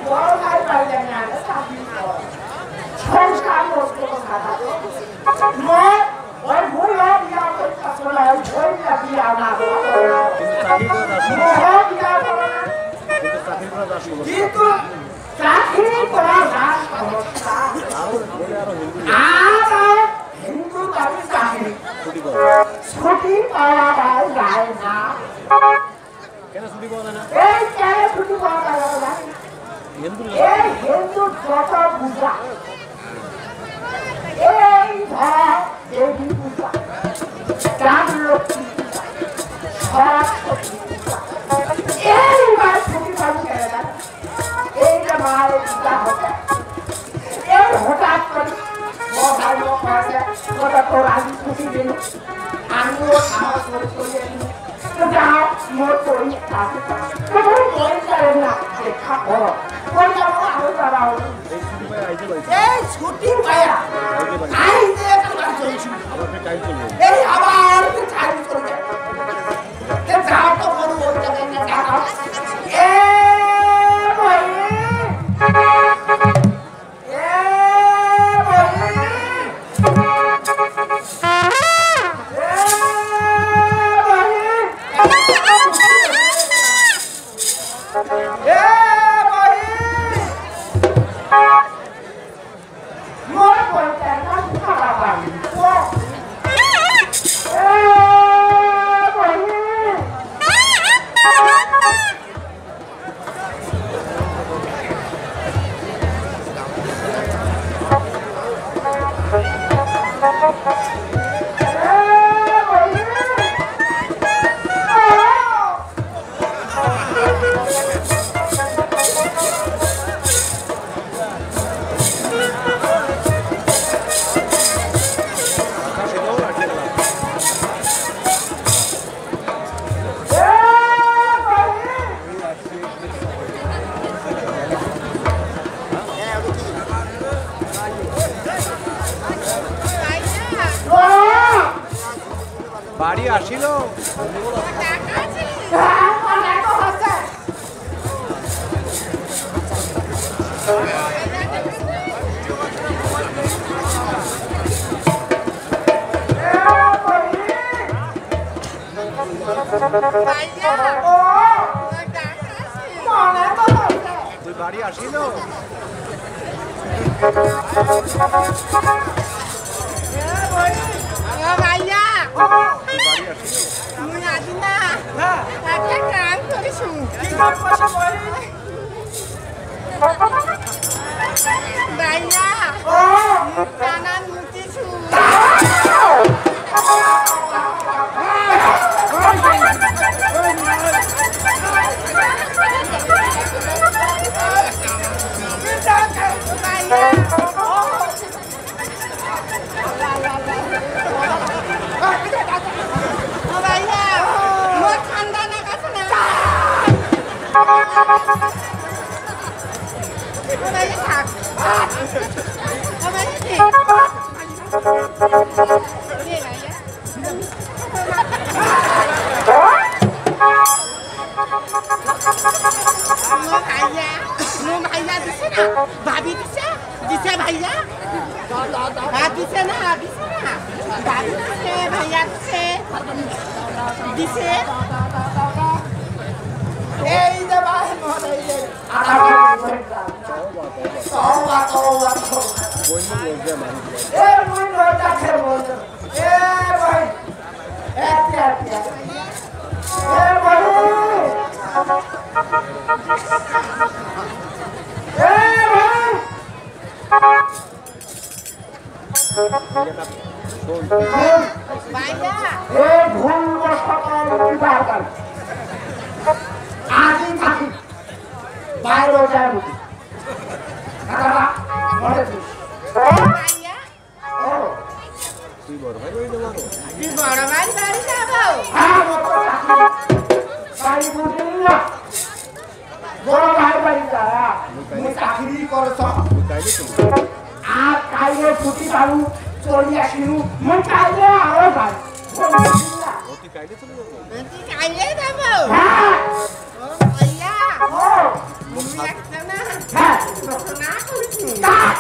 বড় ভাই পাইলে না চাকরি কর সংসার করতে কথা মই ওই ভুল হোক না ওই আসলে ওই চাকরি আনা কিন্তু চাকরি করা যায় সমস্যা আর হিন্দু দাবি চাকরি ছুটি পাওয়া যায় না কেন ছুটি পাওয়া যায় না এই কেন ছুটি পাওয়া যায় না এই হিন্দু যত পূজা এই ধর দেবী পূজা রামলক্ষ্মী পূজা সরস্বতী পূজা এইবার ছুটি পাবো কেন না এইটা মায়ের পূজা হবে এই হঠাৎ করে ভালো পাশে কথা তোর আগে ছুটি দিল আমিও আমার করে চলে এলি যাও মোর পরীক্ষা তোমার পরীক্ষা না দেখা করো পরীক্ষা আরো যারা এই ছুটি পায়া আইতে একটা চলছি এই আবার টাইম চলবে যাও তো বড় ওইটা না যাও এ ভাই বাড়ি আসিল তুই বাড়ি আসিল ভাইয়া তুমি আদি না একটা কাম করিস ভাইয়া কানান মুতিছু भाभी दिसे दिसे भैया दिसे ना भाभी दिसे भैया दिसे এই যে ভাই মরে যে এ মুই নটা খে বল এ ভাই এ ভাই বাইরে যায় তুই বড় ভাই ওই দেবো তুই বড় ভাই বাড়ি যাবো বড় ভাই বাড়ি যায় মুই চাকরি করছ আর কাইলে ছুটি পাবো চলি আসিনু মুই কাইলে আরো যাই তুই কাইলে চলে যাবো তুই কাইলে যাবো হ্যাঁ ভাইয়া একটা না হ্যাঁ না করছি কাট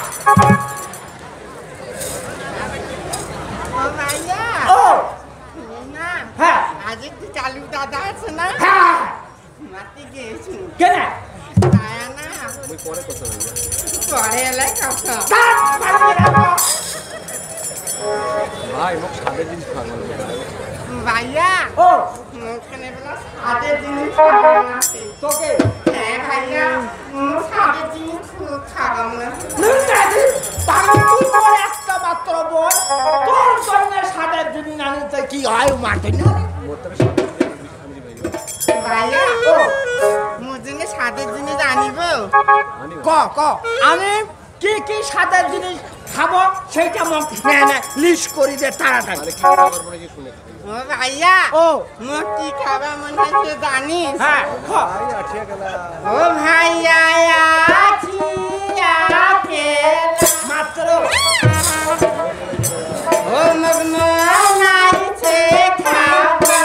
ও ভাইয়া ও না হ্যাঁ আজ একটু চালু দাদা আছে না হ্যাঁ মাটি গেছি কেন আয়া না ওই পরে কথা ভাইয়া পরে এলাই কথা কাট মারবি রাখো ভাই মোক সাদের জিনিস খাওয়া ভাইয়া ও মুখখানে বলা সাদের জিনিস খাবো না তোকে হ্যাঁ ভাইয়া সাদের জিনিস খাবো না নুনগাদি পাগল তুই মোর একটা মাত্র বোন তোর জন্য সাদের দিন আনিতে কি হয় মাটি না মোর সাদের আমি ভাইয়া ভাইয়া ও মোর জন্য সাদের জিনিস আনিব আনি ক ক আমি কি কি সাদের জিনিস খাবো সেইটা মোক লিস্ট করি দে তাড়াতাড়ি আরে কি খাবার মনে কি শুনে ও ভাইয়া ও মোর কি খাবার মনে হচ্ছে জানিস হ্যাঁ খ ভাই আঠিয়া গেলা ও ভাইয়া আছি আকে মাত্র ও মগ নাইছে খাবা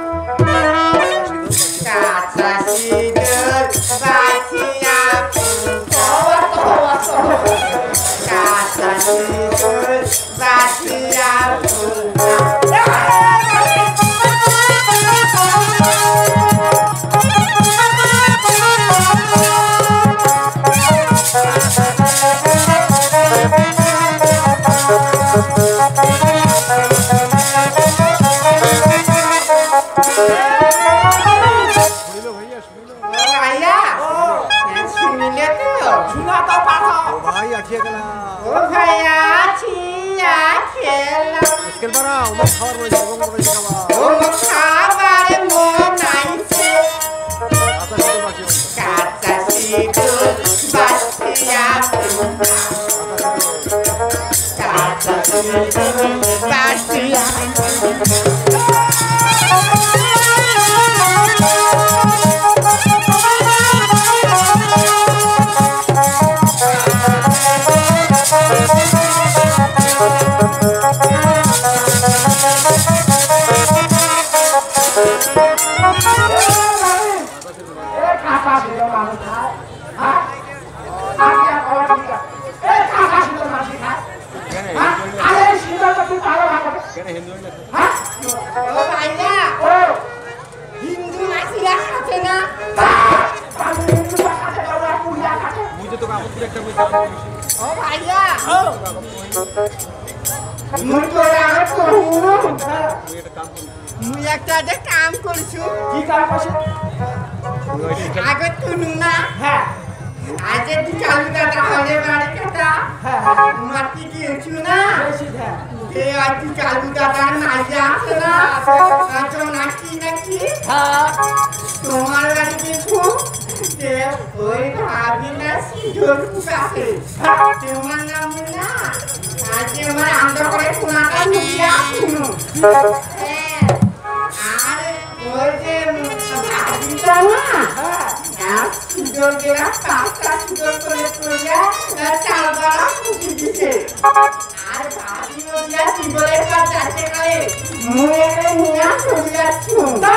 কাঁচা সিঁদুর বাছিয়া কাঁচা সিঁদুর বাছিয়া শুনিলো ভাইয়া শুনিলো ভাইয়া শুনিলে তো শোনা তো পাঠা ও ভাই আঠিয়া গেলা ও ভাইয়া আছি খেলা স্কেল বাড়াও মোক খাবার মনে কি এবং মনে খাওয়া ও খাবারে মন নাইছে আচ্ছা শুধু বাকি কাঁচা সিঁদুর বাছিয়া কাঁচা সিঁদুর বাছিয়া এ কাকা দিল মানুষ খায় হ্যাঁ আগে কলা দিল এ কাকা দিল মানুষ খায় কেন হ্যাঁ আরে সিধা তো তুই ভালো ভালো কেন হিন্দু হইনা হ্যাঁ ও ভাইয়া ও হিন্দু মাসিরা খাচ্ছে না আমি হিন্দু ভাষাতে বাবা পুরিয়া খাতে মুই যে তোকে আপত্তি একটা মুই কাম করিছি ও ভাইয়া ও মুই তোরা আর কহু মুই একটা কাম করি মুই একটা যে কাম করছু কি কাম করছিস মুই ওই ঠিক আগে তুনু না হ্যাঁ আজ তুই চালু দাদা হলে বাড়ি কথা হ্যাঁ মাটি গিয়েছু না বেশি হ্যাঁ এ আজ তুই চালু দাদা নাইজা আছে না আজ নাকি নাকি হ্যাঁ তোমার বাড়ি গেছু যে ওই ভাবি না সিঁদুর আছে তোমার নাম না আজ আমার আন্দ করে কোনাটা নিয়ে আসুন হ্যাঁ আর ওই যে ভাবিটা না হ্যাঁ সিঁদুর গেলা পাঁচটা সিঁদুর করে তুলে চাল বাড়া ফুটি দিছে আর ভাবি ওইয়া সিঁদুরের কাজ যাচ্ছে করে মুয়ে নিয়ে চলে যাচ্ছু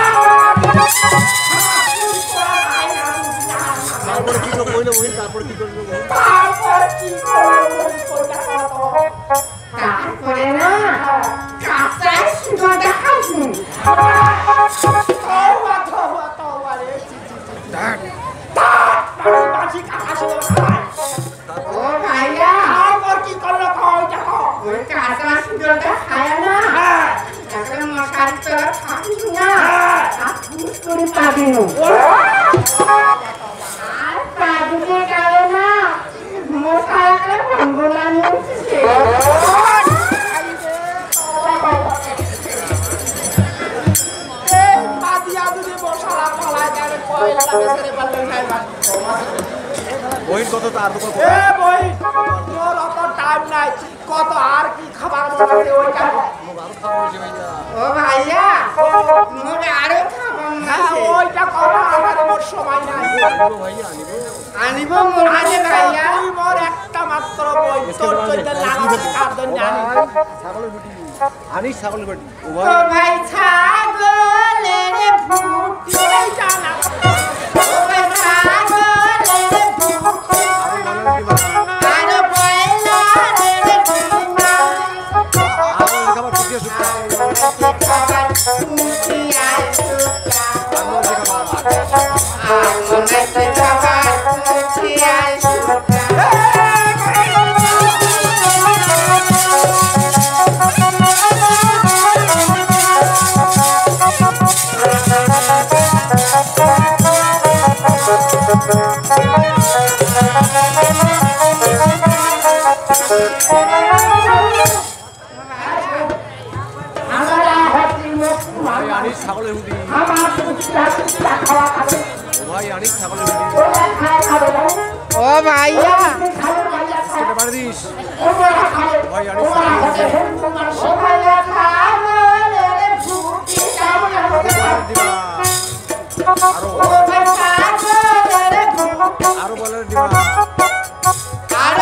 তারপরে কি কইলো বই তারপরে কি করলো তারপর কি করবো কোটা কত তারপরে না কাঁচা সিঁদুর দেখাচ্ছু তওবা তওবা তওবা রে বাসি কাকা ছিল ও ভাইয়া তারপর কি করলো কই দেখো ওই কাঁচা সিঁদুরটা খায় না হ্যাঁ এখন মশারি তোরা থাকিস না হ্যাঁ আর পুষ করে পাবি না আর পাবিতে গেলে না মশারিটা ভঙ্গলা নিয়ে উঠছে বই কত তার দোকান কত আর কি খাবার মনে আছে ওইটা মোক আরো খাওয়া হইছে ভাইয়া ও ভাইয়া মোর আরো খাবার হ্যাঁ আছে ওইটা কত আমার মোর সময় নাই আনিবো ভাইয়া আনিবো আনিব মোর কাছে ভাইয়া তুই মোর একটা মাত্র বই তোর চৈতে লাগাতে খার জন্য আনি ছাগলের বেটি আনিস ছাগলের বেটি ও ও ভাই ভাই ছাগলের ভুটি এইটা না ও ভাই ছাগলের ভাই আনিস ছাগলের হুডি ও ভাই আনিস ছাগলের হুডি ও ভাইয়া কেটে পারে দিস ভাই আনিস আরো বলার দিবা আর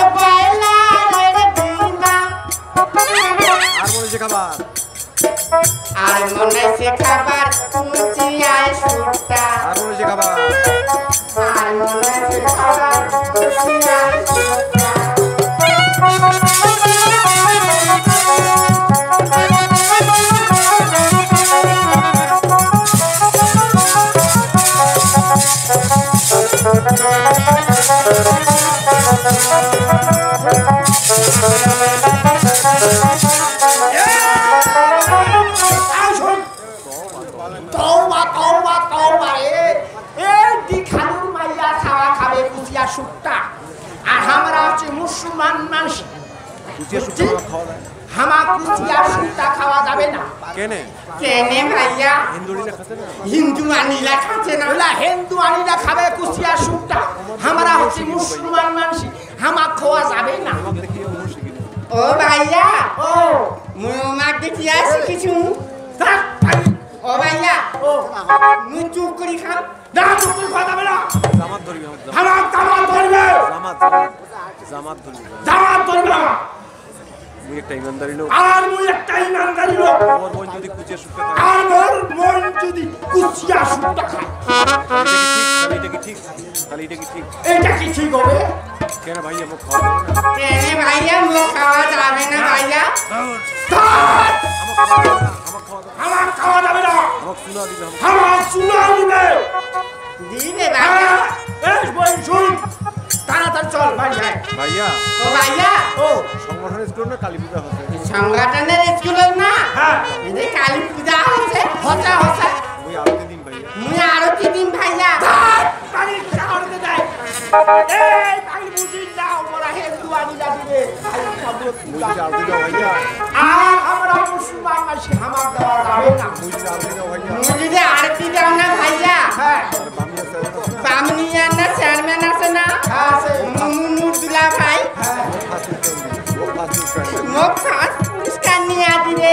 মনে যে খাবার আর মনে সে খাবার কুচিয়ায় সুটা আর মনে যে খাবার আর মনে সে খাবার কুচিয়ায় সুটা আর আমরা হচ্ছে মুসলমান মানুষ খাওয়া যাবে না কেনে কেনে ভাইয়া হিন্দু আনিলা খাচ্ছে না হিন্দু আনিলা খাবে কুচিয়া সুটটা আমরা হচ্ছে মুসলমান মানুষ হামাক খাওয়া যাবে না ও ভাইয়া ও মুই ওমাক দেখি আসি কিছু ও ভাইয়া ও মুই চুপ করি খাম না চুপ করে খাওয়া যাবে না জামাত ধরবি হামাক জামাত ধরবে জামাত ধরবি জামাত ধরবে না মুই একটা ইমানদারি লোক আর মুই একটা ইমানদারি লোক আমার বোন যদি কুচিয়া সুটটা খায় আর মোর মন যদি কুচিয়া সুটটা খায় এটা কি ঠিক তাহলে এটা কি ঠিক এটা কি ঠিক হবে কেন ভাইয়া মুখ খাওয়া যাবে না কেনে ভাইয়া মুখ খাওয়া যাবে না ভাইয়া আমার খাওয়া যাবে না আমার খাওয়া যাবে না আমার চুনা দিবে দিবে ভাইয়া এই বই শুন তাড়াতাড়ি চল ভাই ভাইয়া ও ভাইয়া ও সংগঠনের স্কুল না কালী পূজা হচ্ছে সংগঠনের স্কুল না হ্যাঁ এই কালী পূজা হচ্ছে হচ্ছে হচ্ছে মুই আরতি দিন ভাইয়া মুই আরো কি দিন ভাইয়া পানি খাওয়াতে দেয় এই পানি বুঝি দাও মোরা হিন্দু আনিলা দিবে মুই যদি আরতি দাও ভাইয়া আর আমরা মুসলমান মাসি হামাক দেওয়া যাবে না মুই যদি আরতি দাও ভাইয়া মুই যদি আরতি দাও না ভাইয়া হ্যাঁ বামিয়া স্যার বামনিয়ান না চেয়ারম্যান আছে না হ্যাঁ আছে মুরদুলা ভাই মোক ফার্স্ট পুরস্কার নিয়ে দিলে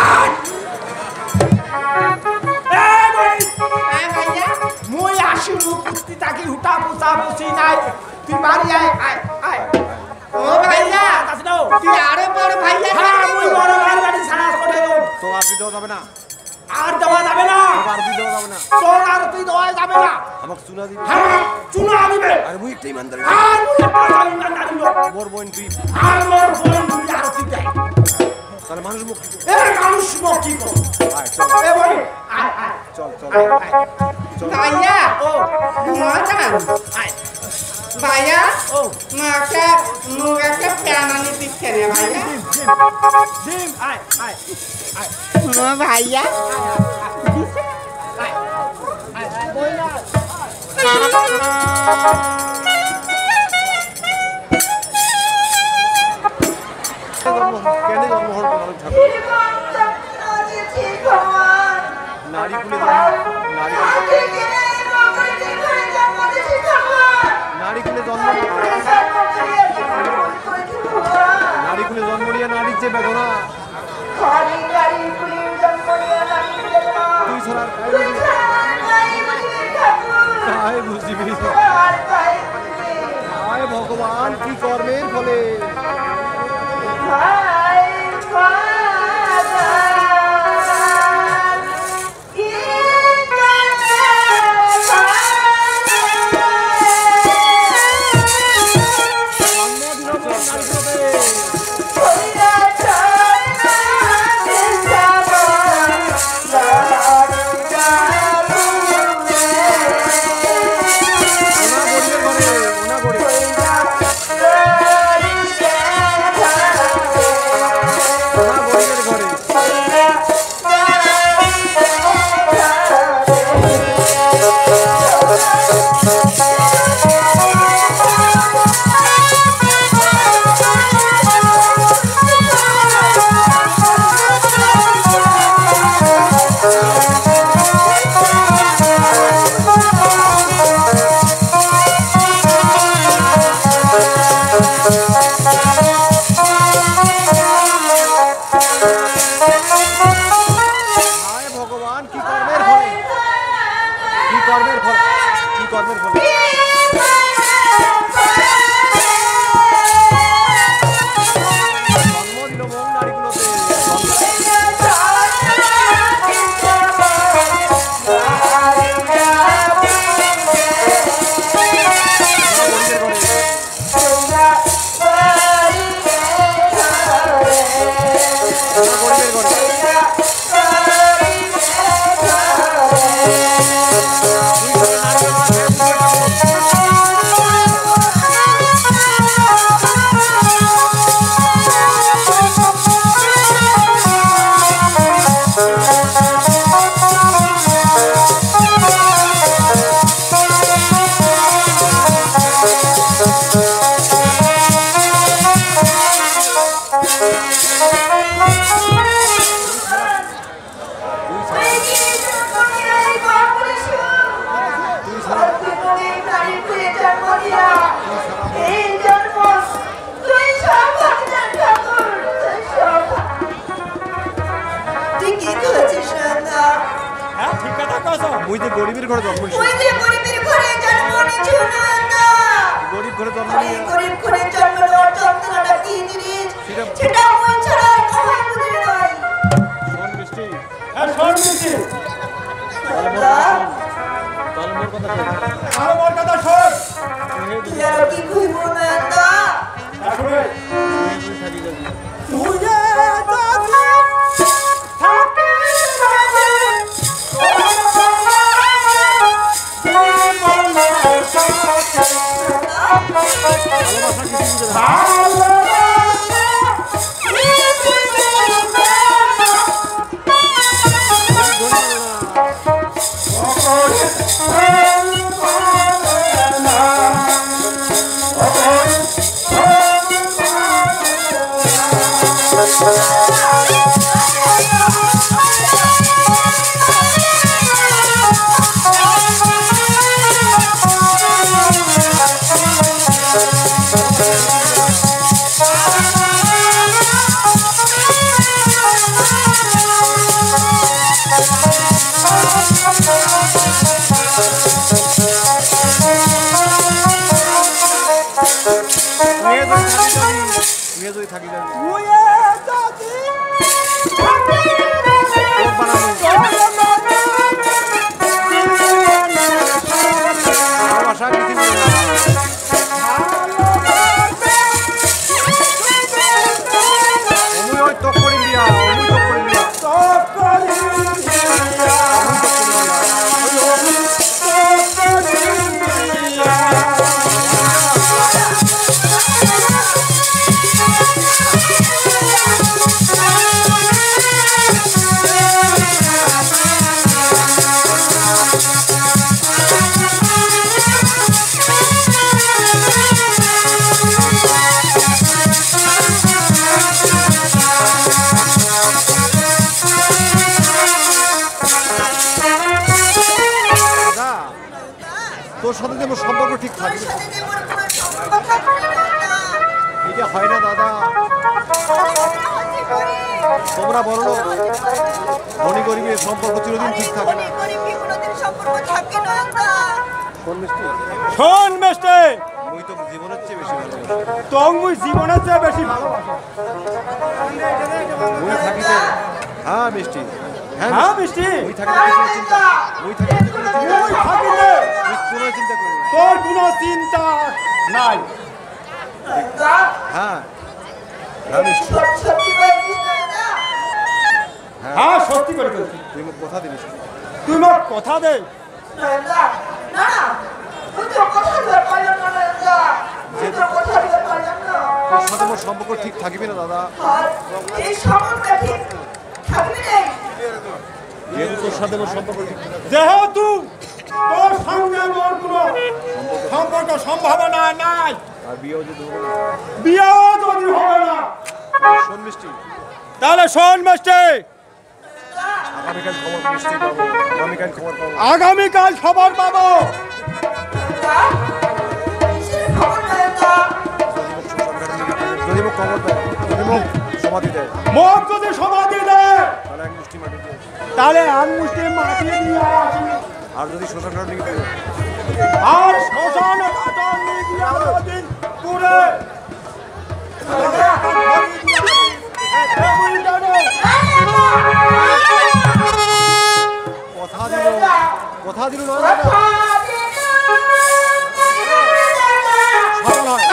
এই বই হ্যাঁ ভাইয়া মুই আসি মুক্তি তাকে হুটা পুষা পুষি নাই তুই বাড়ি আয় আয় আয় ও ভাইয়া কাছে দাও তুই আরো বড় ভাইয়া হ্যাঁ মুই বড় বাড়ি সারা করে দেব তো আরতি দেওয়া যাবে না আর দেওয়া যাবে না আরতি দেওয়া যাবে না তোর আর তুই দেওয়া যাবে না আমাকে চুনা দিবি হ্যাঁ চুনা দিবে আরে মুই একটা ইমানদারি আর মুই পাঁচালিন না দিল মোর বোন তুই আর মোর বোন মুই আর তুই দেয় তাহলে মানুষ মুখ এই মানুষ মুখ কি কর আয় চল এ বই আয় আয় চল চল আয় আয় চল ভাইয়া ও মজা আয় ভাইয়া ও মাকে মুখ একটা প্যানানি দিচ্ছে রে ভাইয়া জিম আয় আয় আয় ও ভাইয়া আয় আয় বই না কেন জন্মগ্রহণ করলাম ঠাকুর নারী কুলে নারী কুলে জন্ম নারী কুলে জন্ম নিয়ে নারীর যে বেদনা তুই ছাড়া আর বুঝিবি আয় ভগবান কি কর্মের ফলে ওই যে গরিবের ঘরে জন্ম নিয়েছে। ওই যে গরিবের ঘরে জন্ম নিয়েছে নয়নদা। গরিব ঘরে জন্ম নিয়ে গরিব ঘরে জন্ম নেওয়ার যন্ত্রণাটা কি জিনিস সেটা মন ছাড়া আর কেউই বুঝে নয়। শোন মিষ্টি, হ্যাঁ শোন মিষ্টি, তাহলে মোর কথা শোন। আরো মোর কথা শোন। কি আর কি কইব নয়নদা? আসলে তুই থাকি যাবি। তুই যে থাকি ভালোবাসা কিছু বুঝে না। মেয়ে যদি থাকি যাবি। ভালোবাসা কিছু বুঝে না। অমুই ওই তক করে দিয়া, অমুই তক করে দিয়া। তোর সাথে যে আমার সম্পর্ক ঠিক থাকে এটা হয় না দাদা। তোমরা বড় লোক, ধনী গরিবের সম্পর্ক চিরদিন ঠিক থাকে না। শোন মিষ্টি, শোন মিষ্টি, মুই তো জীবনের চেয়ে বেশি ভালোবাসি। তুমি জীবনের চেয়ে বেশি ভালোবাসো। মুই থাকিতে হ্যাঁ মিষ্টি, হ্যাঁ মিষ্টি, মুই থাকিতে কোনো চিন্তা, মুই থাকিতে কোনো চিন্তা, তুই থাকিতে মুই কোনো চিন্তা করি না। তোর কোনো চিন্তা নাই। হ্যাঁ হ্যাঁ মিষ্টি, হ্যাঁ সত্যি করে বলছি। তুই মোক কথা দিবি। তুই মোক কথা দে। তোর সাথে আমার সম্পর্ক ঠিক থাকবে না দাদা। যেহেতু তোর সাথে আমার সম্পর্ক ঠিক থাকে। যেহেতু তোর সঙ্গে মোর কোনো সম্পর্ক সম্ভাবনা নাই, আর বিয়েও যদি হবে না। বিয়েও যদি হবে না, শোন মিষ্টি, তাহলে শোন মিষ্টি, আগামীকাল খবর মিষ্টি পাবো। আগামীকাল খবর পাবো। আগামীকাল খবর পাবো। যদি মোক খবর দেয়, যদি মোক সমাধি দেয়, মোক যদি সমাধি দেয়, তাহলে এক মুষ্টি মাটি দিয়ে। তাহলে এক মুষ্টি মাটি দিয়ে আসি। আর যদি শ্মশান ঘাট নিয়ে দেয়, আর শ্মশান ঘাটন নিয়ে গিয়া দিন পুরে কথা দিল না দাদা। সরল হয়।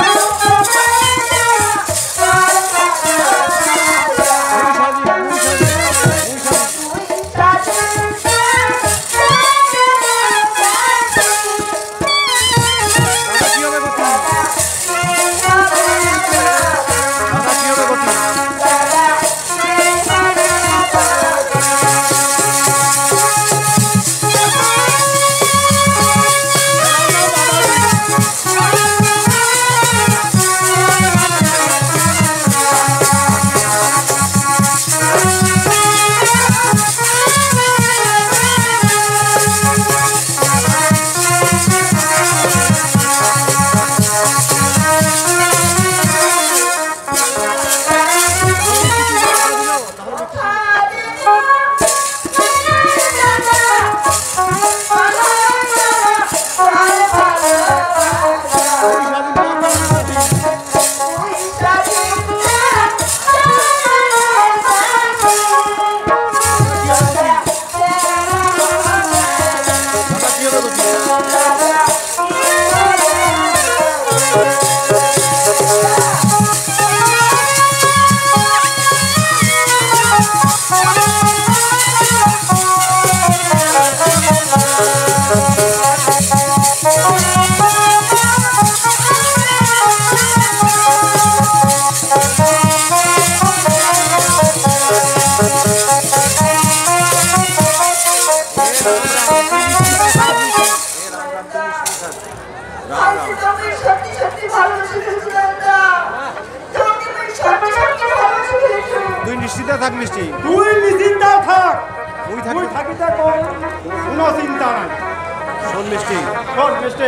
ভালোবেসে ফেলেছি দাদা। তোমাকে আমি সত্যি সত্যি ভালোবেসে ফেলেছি। তুই নিশ্চিন্তে থাক মিষ্টি। তুই নিশ্চিন্তা থাক। তুই তুই থাকি থাকিতে কোনো চিন্তা নাই। শোন মিষ্টি, শোন মিষ্টি,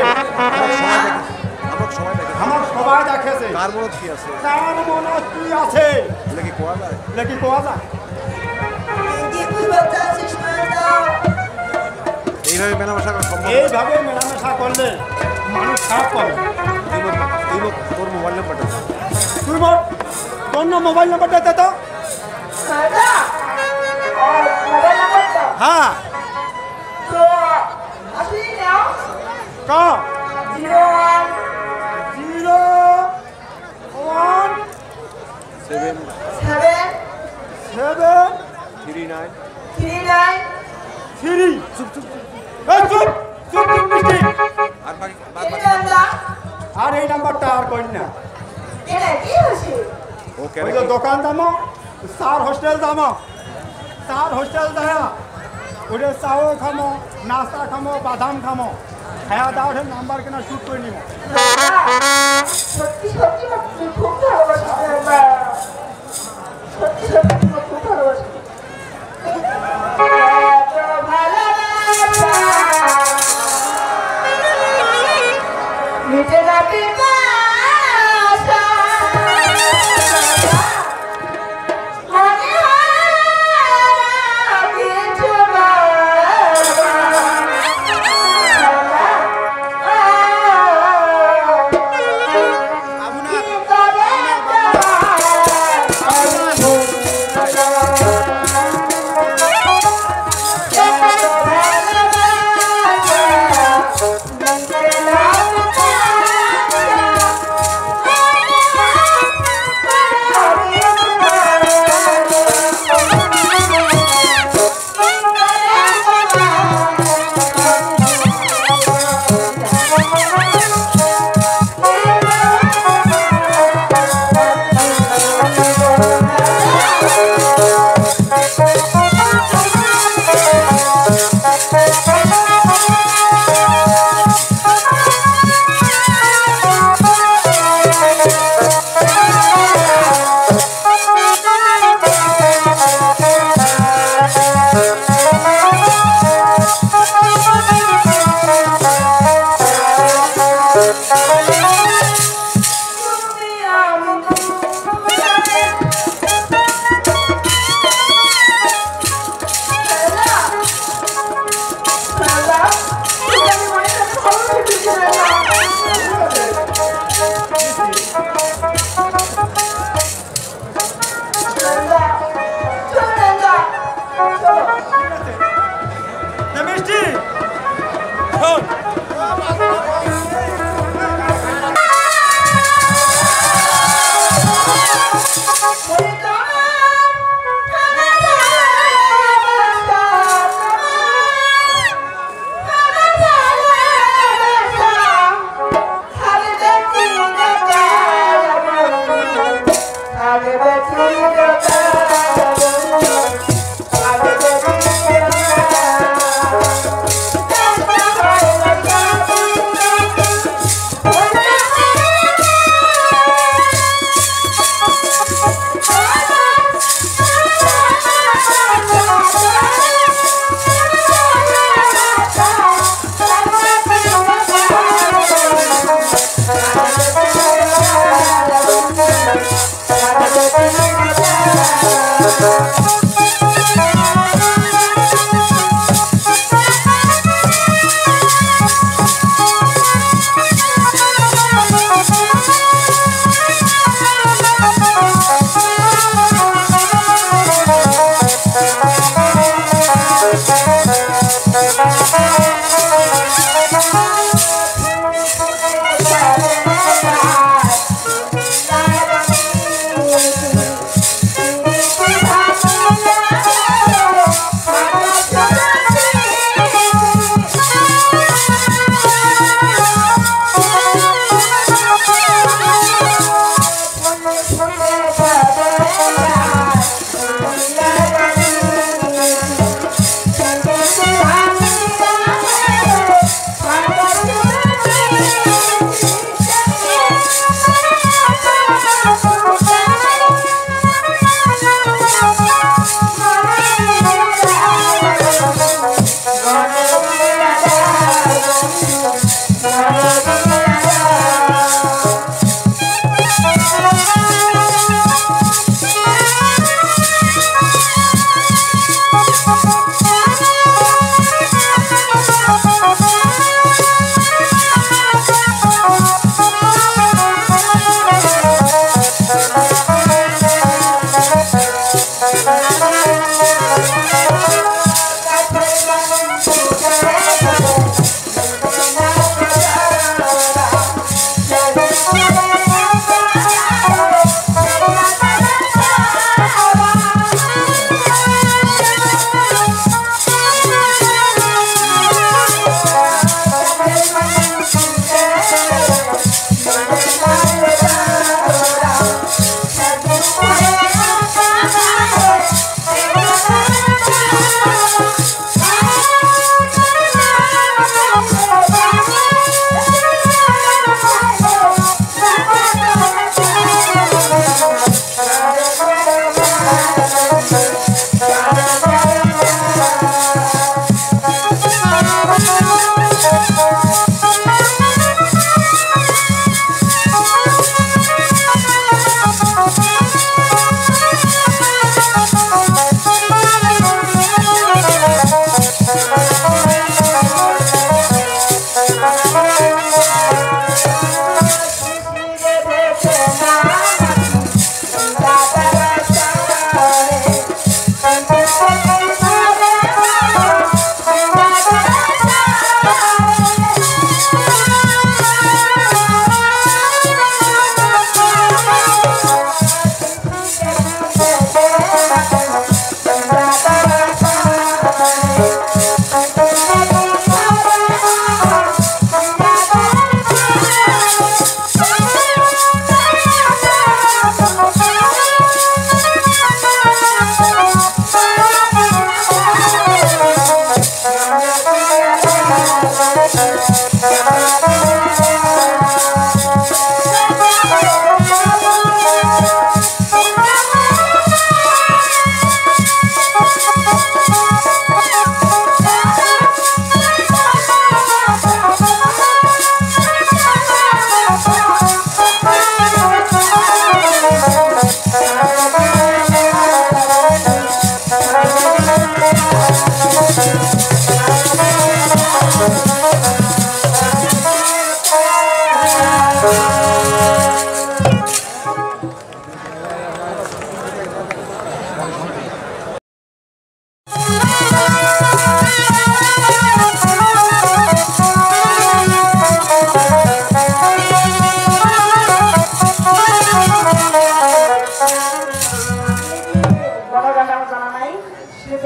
আমার সবাই দেখেছে। কার মনত কি আছে? কার মনত কি আছে নাকি কোয়া যায়? নাকি কোয়া যায়? তুই বলতে আছিস দাদা? এইভাবে মেলামেশা করা সম্ভব? এইভাবে মেলামেশা করলে মানুষ খারাপ করে। তোর মোবাইল নাম্বারটা তুই বল, তোর না মোবাইল নাম্বারটা দে তো। দাদা মোবাইল নাম্বারটা হ্যাঁ তো আসলে নাও ক 01 01 7 7 7 39 39 3 চুপ চুপ এই চুপ চুপ চুপ মিষ্টি। আর বাকি দাদা আর এই নাম্বারটা আর কই না। এটা কি হচ্ছে? ওকে ওই যে দোকান দামো, স্টার হোস্টেল দামো, স্টার হোস্টেল দায়া ওটা চাও খামো, নাস্তা খামো, বাদাম খামো, খাওয়া দাওয়া নাম্বার কেনা শুট করে নিব। সত্যি সত্যি তুই খুব ভালোবাসিস দাদা। সত্যি সত্যি তুই খুব ভালোবাসিস। এত ভালোবাসা মিটে না পিপাসা। মনে হয় কিছু মিষ্টি শোন, Have a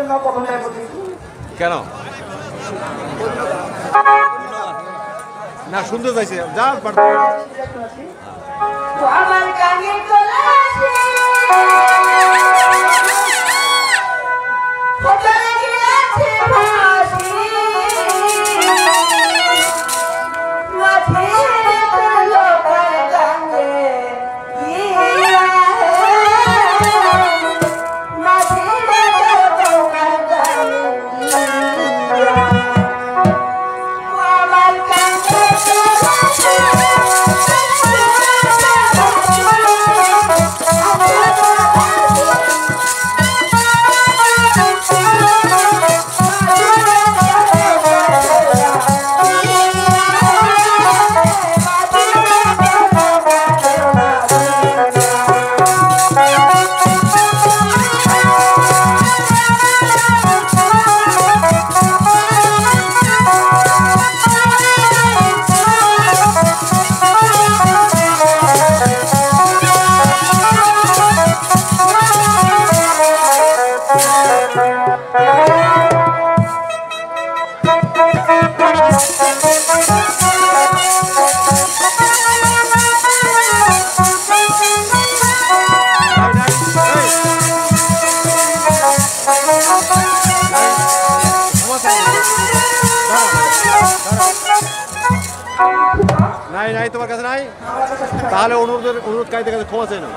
জন্য প্রথমে বলেছি কেন না সুন্দর যাইছে যা আমার গানে গলা আছে ফটারে গেছে ভাসি মাঝে লোকের গানে মাঝে লোকের গানে আমার গানে নাই নাই তোমার কাছে নাই তাহলে অনুরোধ কাইতে কাছে ক্ষমা চাই না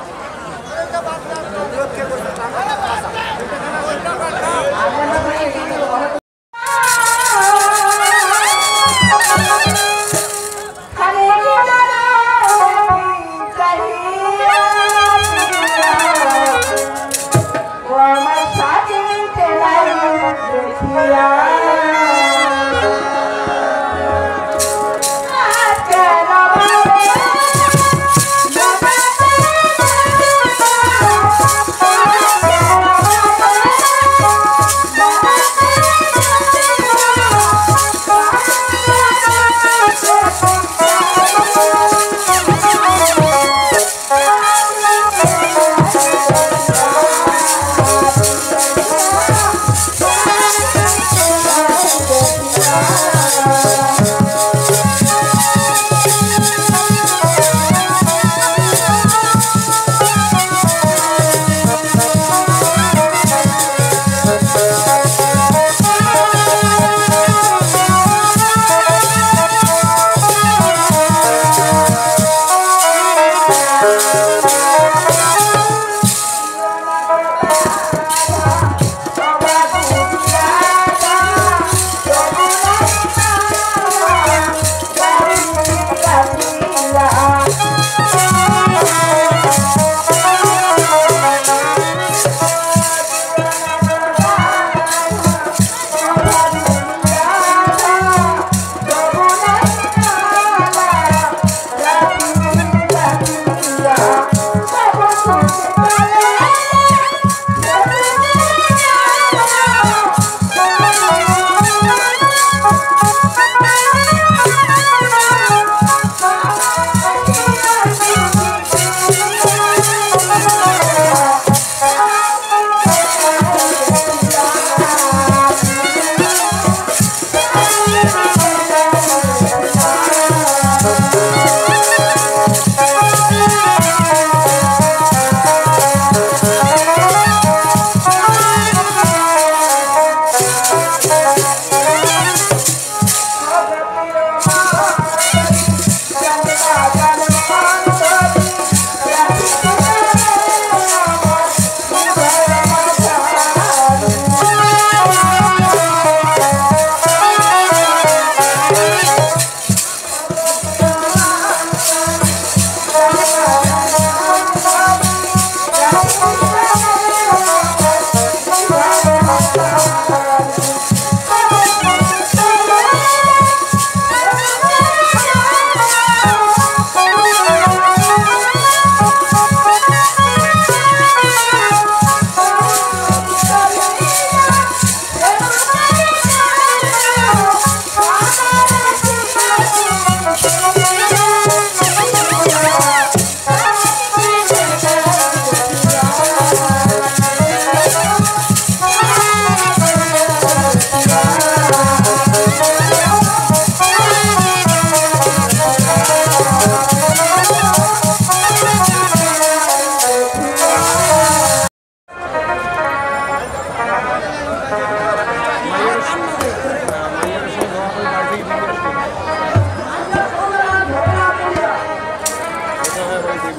Yeah.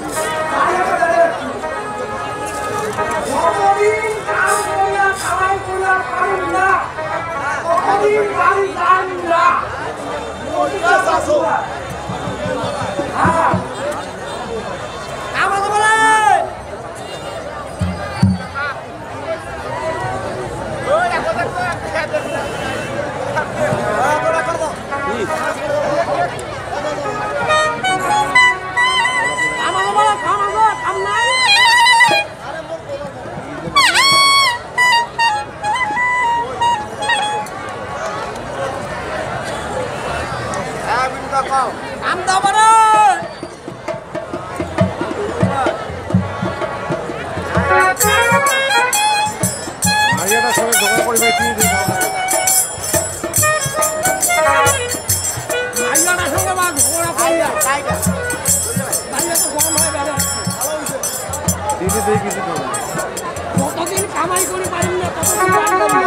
কতদিন কামাই করে পারেন না ততদিন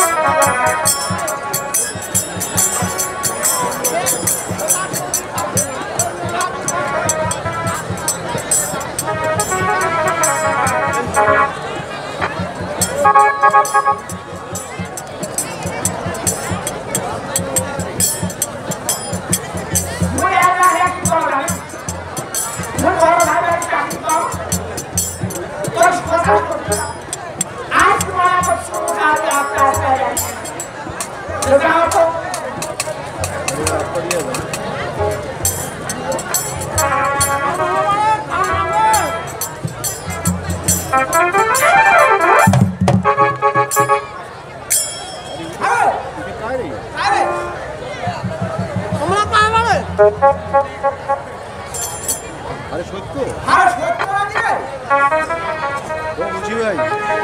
আরে সত্য আরে সত্য নাকি রে? ও বুঝি ভাই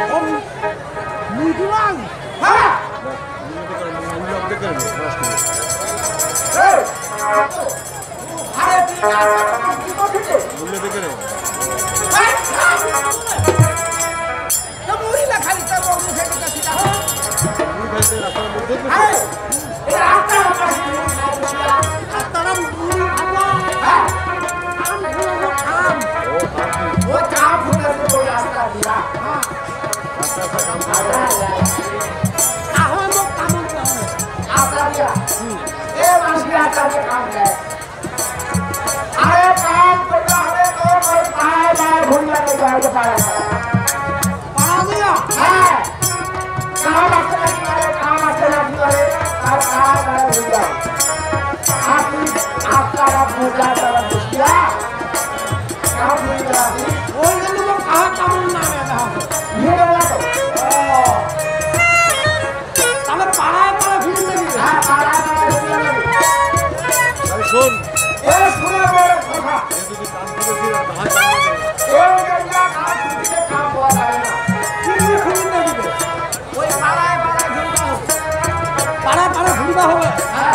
মুদিরাং হ্যাঁ মূল্য আপডেট করে নিন এই, আরে তুই কি করছিস? মূল্য দেখে নেন তো মহিলা খালি তার মুখে ঢুকে ছিলা। মূল ভাইতে রাস্তার মধ্যে আরে এই রাস্তা আপনারা মুড়ি ভাজা হ্যাঁ আম গুলো খাম ও আপনি ও কাম ফুটে ওই রাস্তা দিয়া রাস্তা কাম করে আহম কামন কামন রাস্তা দিয়া এ মাসি রাস্তা দিয়ে কাম দেয় আরে কাম করতে হবে তো ওই পায় পায় ভুলিয়া কে যাইতে পারে না। পাড়া দিয়া হ্যাঁ কাম আছে নাকি করে আর কাম করে ভুলিয়া আপনি আপনারা পূজা করা বুঝিয়া কাম ভুলিয়া ওই জন্য কাহা কামন নামে দেখা নিয়ে গেল তো ও তাহলে পাড়ায় পাড়া ফিরে যাবি হ্যাঁ পাড়া পাড়া ভুলিয়া আরে শোন এ শুনে বড় কথা এ যদি কাম করেছি ধান কাম এই জায়গা কাম দিতে কাম করা যায় না কি ফিরে যাবি ওই পাড়ায় পাড়ায় ঘুরতে হবে পাড়ায় পাড়া ঘুরবা হবে হ্যাঁ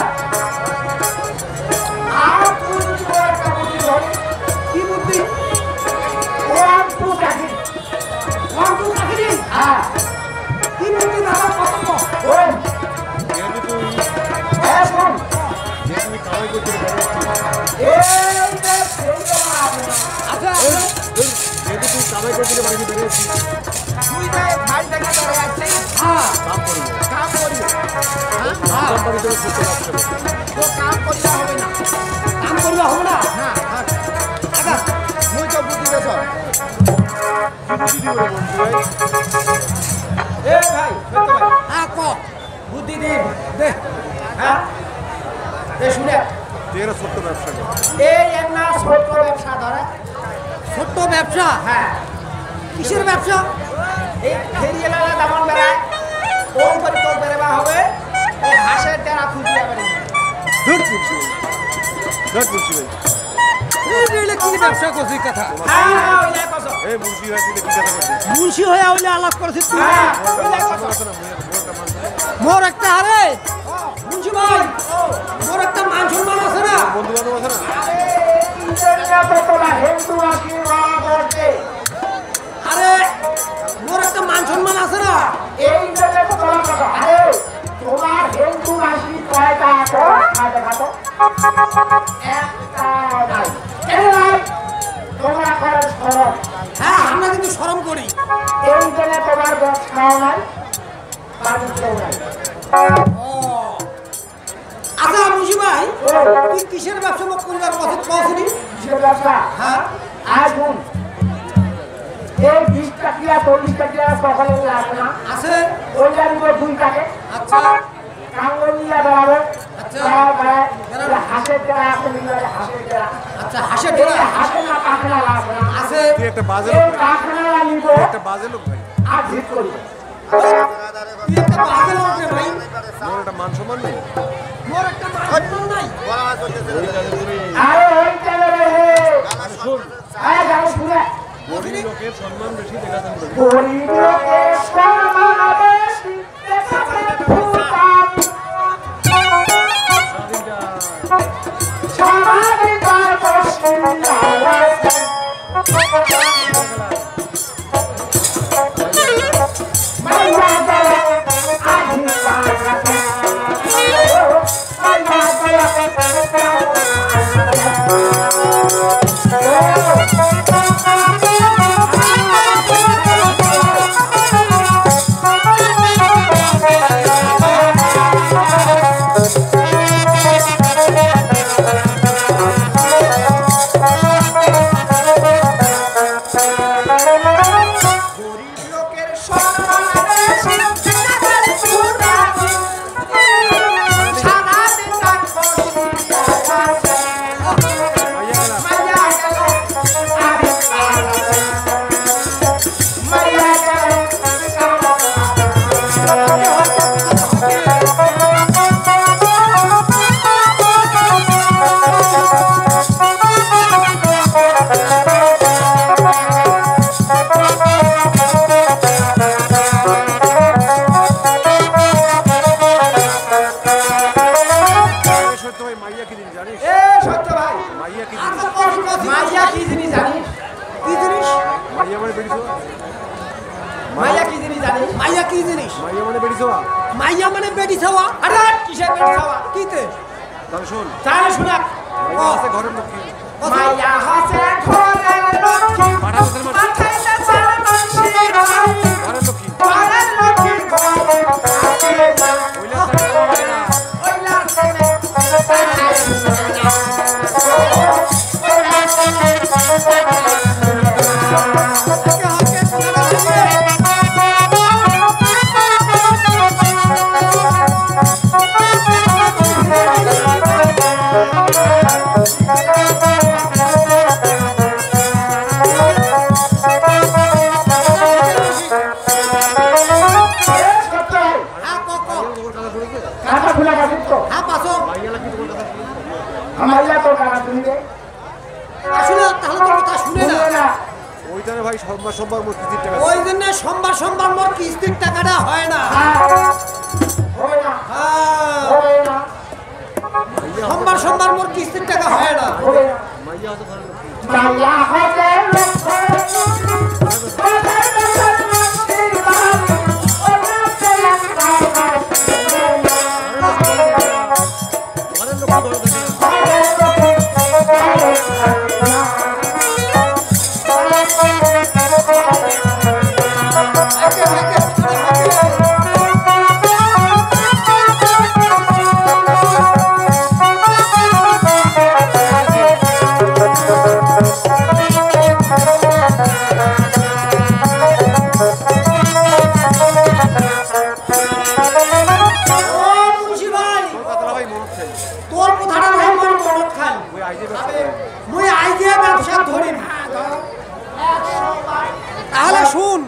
আর তুই যদি বড় একটা বুদ্ধি ধরি কি বুদ্ধি ওয়ান টু কাকি অর্থ চাকরি হ্যাঁ কি বুদ্ধি দাদা কত ওই যেহেতু তুই এ শোন যে তুমি কামাই করতে পারছিস এই যে সেই জমা আচ্ছা যেহেতু তুই কামাই করতে পারবি বেরিয়েছিস তুই যে ভাই থেকে ধরে আসছিস হ্যাঁ কাম করবি কাম করি কাম কোম্পানি থেকে করতে পারছিস তো কাম করতে হবে না কাম করবা হবে না না আচ্ছা মুই তো বুদ্ধি দেছ বুদ্ধি দিও রে বন্ধু ভাই এ ভাই সত্য ভাই হ্যাঁ ক বুদ্ধি দিন দে হ্যাঁ এ শুনে তুই এরা ছোট্ট ব্যবসা কর এই একটা ছোট ব্যবসা ধরে ছোট্ট ব্যবসা হ্যাঁ কিসের ব্যবসা এই ফেরিয়েলা যেমন বেড়ায় ওম করে তোর বেড়াবা হবে ও হাঁসের টেরা ফুটিয়ে বেড়ে ধর করছি ধর করছি ভাই এই কি ব্যবসা করছিস কথা হ্যাঁ ওই যে কসম এই মুন্সি ভাই তুই কি কথা করছিস মুন্সি হয়ে হইলে আলাপ করছিস তুই হ্যাঁ ওই যে কসম আছে না মোরটা মান মোর একটা আরে মুন্সি ভাই মোর একটা মান সম্মান আছে না বন্ধু বান্ধব আছে না আরে ইন্টারনেটে তো তোরা হিন্দু নাকি বাবা করতে আরে মোর একটা মান সম্মান আছে না এই ইন্টারনেটে তোরা কথা আরে তোমার হিন্দু নাকি কয়টা আছে খাতে খাতো একটা নাই এই নাই তোমরা করে একটু শরম করি। এই জন্য তোমার বস খাও নাই, বাড়ি কেউ নাই। ও আচ্ছা মুন্সি ভাই, তুই কিসের ব্যবসা করবার কথা কওনি? কিসের ব্যবসা? হ্যাঁ আগুন। এই 20 টাকা 40 টাকা সকালে আসে না, আছে। ওই জানি 2 টাকা। আচ্ছা কাঙ্গলিয়া বেড়াবে, আচ্ছা। হাঁসের টেরা আছে, হাঁসের টেরা। আচ্ছা হাসে ঢেলা হাঁসের না কাঁকড়া লাগবে না। আছে। তুই একটা বাজে এই লোক ভাই, কাঁকড়া নিব তুই একটা বাজে লোক ভাই, আর ঠিক করবো। তুই একটা বাজে লোক রে ভাই, তোর একটা মান সম্মান নেই। মোর একটা মান নাই। আরে ওই চলে রে, আরে যাও শুনে। গরিব লোকের সম্মান বেশি দেখাতেন বলে। গরিব লোকের সম্মান বেশি দেখাতে ফুটাম। সারাদিন তার বসে আছে। মাইয়া গেলে আজি পাগাতে। মাইয়া মাইয়া মানে বেটি ছাওয়া। আরে কিসের বেটি ছাওয়া? কিতে? তাহলে শোন, তাহলে শুনা। মাইয়া আছে ঘরের লক্ষ্মী, মাইয়া হাসে ঘরের লক্ষ্মী, পাঠাতে পাঠাইতে চার মানসি ঘরের ঘরের লক্ষ্মী, লক্ষ্মী ঘরে থাকে না। ওইলা থাকে না। ওইলার ছেলে পাঠাইতে না। কাটা ফুলা কাটিত তো হ্যাঁ পাসো। মাইয়ালা কি তোমার কথা শুনে? আমাইয়া তো কাটা শুনবে আসলে তাহলে তো কথা শুনে না। শুনবে না। ওইটারে ভাই সোমবার সোমবার মোট কিস্তির টাকা ওই জন্য সোমবার মোর কিস্তির টাকাটা হয় না। হবে না, হ্যাঁ, হবে না, সোমবার মোর কিস্তির টাকা হয় না। হবে না। মাইয়া আছে ঘরের লক্ষ্মী, মাইয়া হবে লক্ষ্মী, পাঠাইতে চার মানসি ঘরে, ওইলার ছেলে পাঠাইতে না। ঘরের লক্ষ্মী ঘরে থাকে না। ঘরের লক্ষ্মী ঘরে থাকে না। তোর কথাটা ভাই মোর মনত খাই। ওই আইজে ব্যবসা মুই আইজে ব্যবসা ধরি। তাহলে শুন,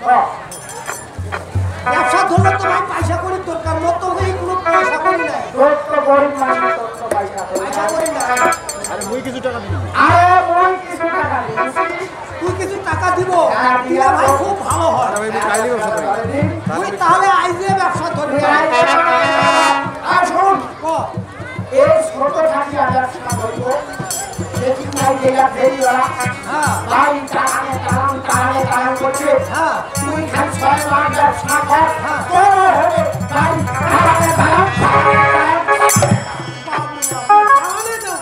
ব্যবসা ধরলে তো ভাই পয়সা করি দরকার। মোর তো ভাই কোনো পয়সা করি না, তোর তো গরিব মানুষ, তোর তো পয়সা করি। পয়সা করি না। আরে মুই কিছু টাকা দিবি, আরে মই কিছু টাকা দিচ্ছি। তুই কিছু টাকা দিব, দিলে ভাই খুব ভালো হয়। আরে ভাই মুই কাইলে ব্যবসা করি, তুই তাহলে আইজে ব্যবসা ধরবি। আর শোন, ক এই ছোট থাকি ব্যবসা করবো, দেখি নাই জায়গা ফেরিওয়ালা হ্যাঁ বাড়ি টানানে করছে। হ্যাঁ তুই খালি 6 মাস ব্যবসা কর, হ্যাঁ। তোর হবে বাড়ি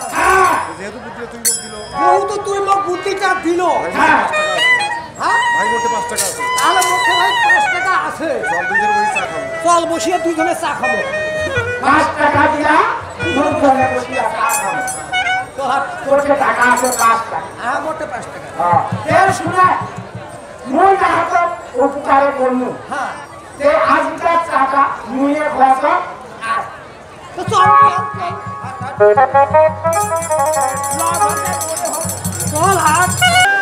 যেহেতু বুদ্ধি তুই লোক দিল যেহেতু তুই মোক বুদ্ধিটা দিল, হ্যাঁ হ্যাঁ ভাই জাল বসিয়ে দুইজনে চা খাবো। 5 টাকা দিয়া দুজনে বসিয়া চা খাবো। তোর টাকা আছে 5 টাকা। হ্যাঁ মোটে 5 টাকা। হ্যাঁ শুনে মই হাত উপকারে করমু। হ্যাঁ তে আজকাল টাকা মুয়ে খরচ আর তো চল চল হাট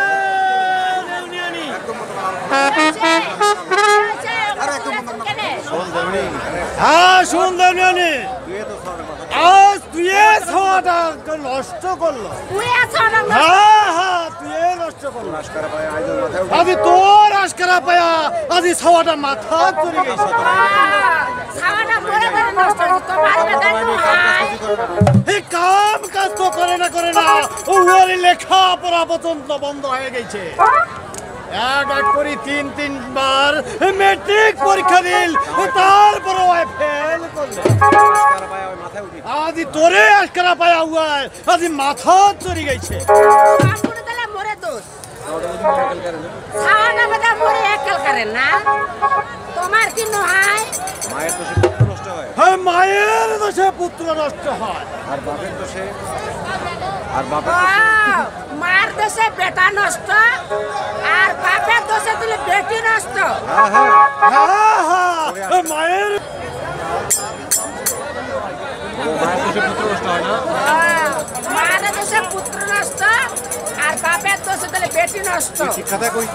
হ্যাঁ সুন্দর নিয়ে আজ তুই ছাওয়াটা নষ্ট করলো। হ্যাঁ হ্যাঁ তুই নষ্ট করলো। আজি তোর আজকারা পায়া আজি ছাওয়াটা মাথা চুরি গেছে। এই কাম কাজ তো করে না ও ওর লেখা পড়া পর্যন্ত বন্ধ হয়ে গেছে। এক করে 3-3 মেট্রিক পরীক্ষা দিল তারপর ফেল করলে। আজি তোরে আজকারা পায়া হুয়ায় আজি মাথা চুরি গেছে। তোমার কি নয় মায়ের দোষে পুত্র নষ্ট হয় আর বাপের দোষে মার দোষে বেটা নষ্ট আর বাপের দোষে তুলে বেটি নষ্ট। মায়ের মায়ের দোষে পুত্র নষ্ট আর বাপের দোষে তুলে বেটি নষ্ট। ঠিক কথা কইছিস।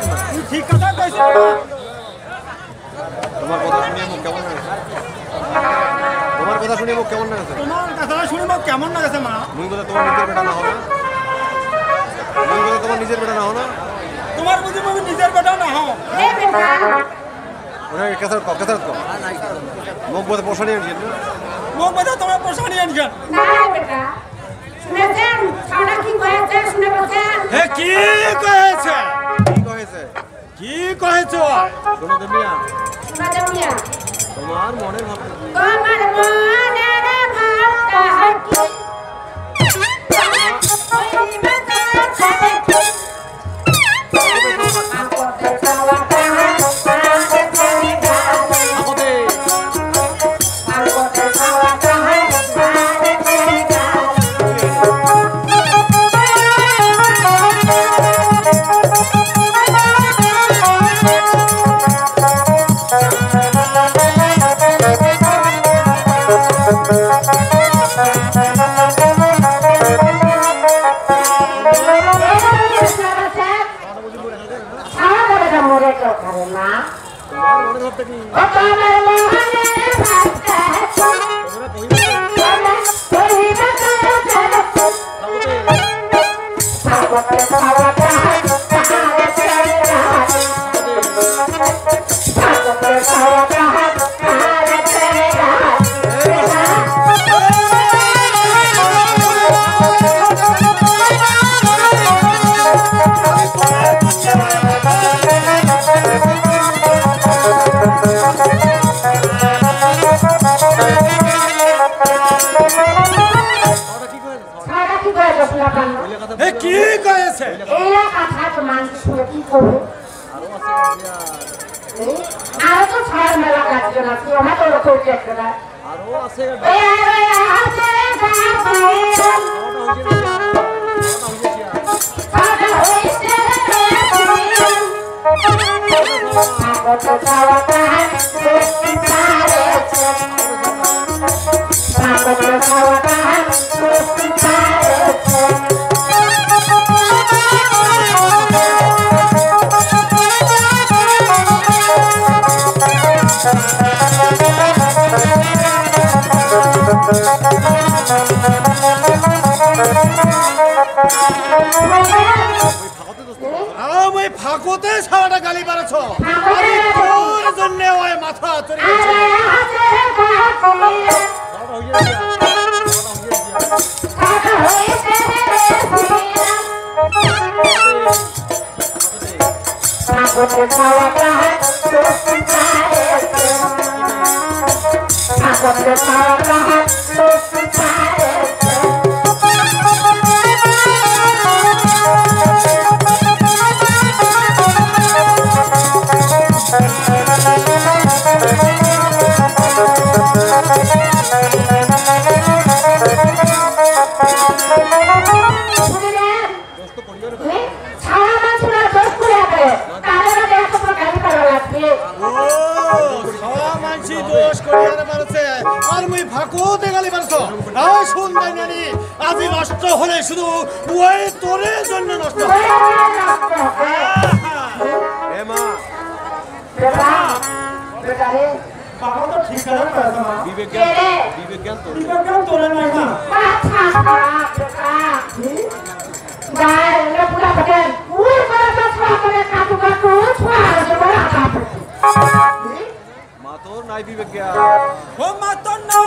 তোমার কথা শুনে মুখ কেমন লাগছে? তোমার কথা শুনে মুখ কেমন লাগছে মা? মুই বলে তোমার নিজের বেটা না হও না? মুই বলে তোমার নিজের বেটা না হও না? তোমার বুঝি মুখ নিজের বেটা না হও। এ বেটা ওরে কেসার কো মুখ বলে পোষা নিয়ে আনছেন না? মুখ বেটা তোমার পোষা নিয়ে আনছেন না বেটা শুনেছেন ছাড়া কি হয়েছে শুনে বলছেন। হে কি কয়েছে? কি কয়েছে? শোনা দেমিয়া তোমার মনের ভাব তোমার মনের ভাবটা কি কি কয়েছে? এই কথা তো মানুষ শুনে কি করবে? আরো তো ছাড় মেলা কাজ না তুই আমার তো লোক দেখতে না আরো আছে আমি ফাঁকতে সারাটা গালি পারছ তোর জন্য ওই মাথা চড়ে শুধু ওই তোরে জন্য নষ্ট হয়। এ মা বাবা তো ঠিক আছে মা বিবেক জ্ঞান তো বিবেক তোলে নাই মা মা তোর নাই বিবেক জ্ঞান ও মা তোর নাই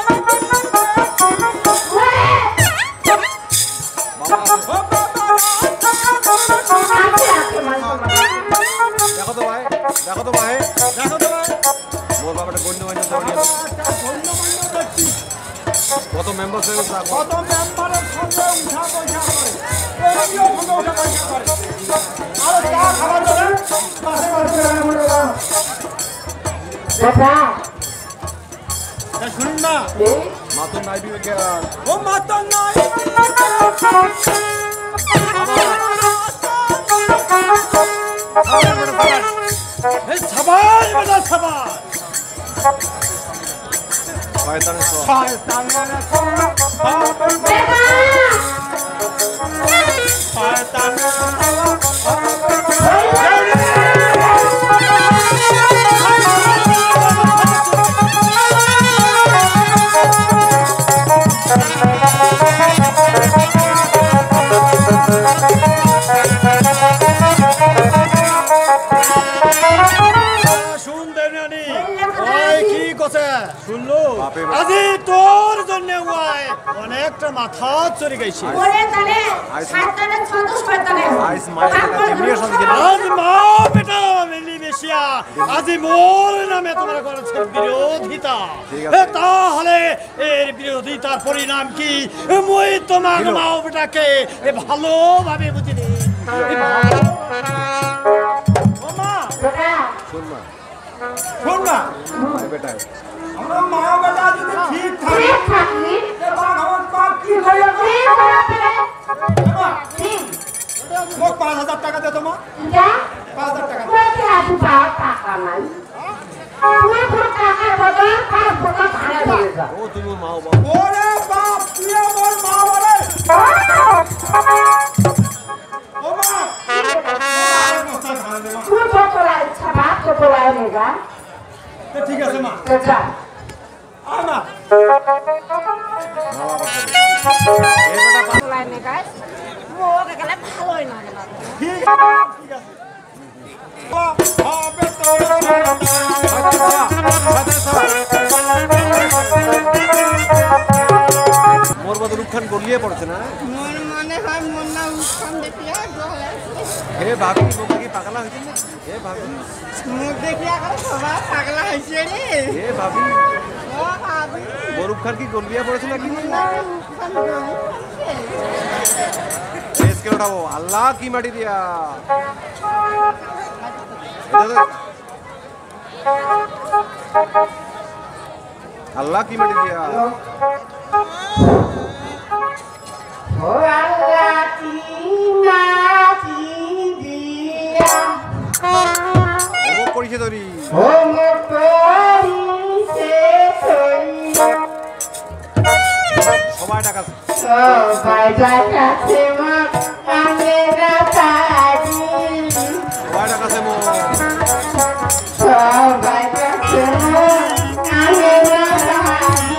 দেখো তো ভাই দেখো তো ভাই মোর বাবাটা গণ্যমান্য দৌড়িয়ে কত মেম্বার কত মেম্বারের সঙ্গে উঠা পয়সা করে এমনিও সঙ্গে উঠা পয়সা করে আর চা খাবার জন্য পাশে শুনুন না মা তোর নাই বিবেক জ্ঞান ও মা তোর নাই সাবাস বেটা সাবাস শয়তানের সব শুনলো আজি তোর জন্য অনেকটা মাথা চড়ে গেছে আজ মা বেটা মিলি বেশিয়া আজি মোর নামে তোমরা করেছে বিরোধিতা তাহলে এর বিরোধিতার পরিণাম কি মই তোমার মা বেটাকে ভালোভাবে বুঝিনি ও মা শোন না বেটায় আমরা মা বেটা যদি ঠিক থাকি ভগবান পাপ কি হয়ে মোক 5000 টাকা দে তো মা 5000 টাকা ও তুমি মা ওরে বাপ তুই আমার মা বলে ও মা ঠিক আছে মা আমা মোর বাদুর উত্থান গলিয়ে পড়ছে না মোর মনে হয় মোর না উৎখান দেখিয়া গলে হে ভাবি মুখ কি পাগলা হয়েছে না হে ভাবি মুখ দেখিয়া করে সবাই পাগলা হয়েছে রে হে ভাবি ও ভাবি বরুপ খান কি গলিয়ে পড়েছে নাকি না উৎখান গলে কে উঠাবো আল্লাহ কি মাটি দিয়া আল্লাহ কি মাটি দিয়া ও আল্লাহ কি মাটি দিয়া ও করিছে ধরি ও করিছে ধরি সবাই টাকা সবাই ডাকাছে মা আমরা তাজি সবাই টাকা আছে মো সবাই ডাকাছে মা আমরা তাজি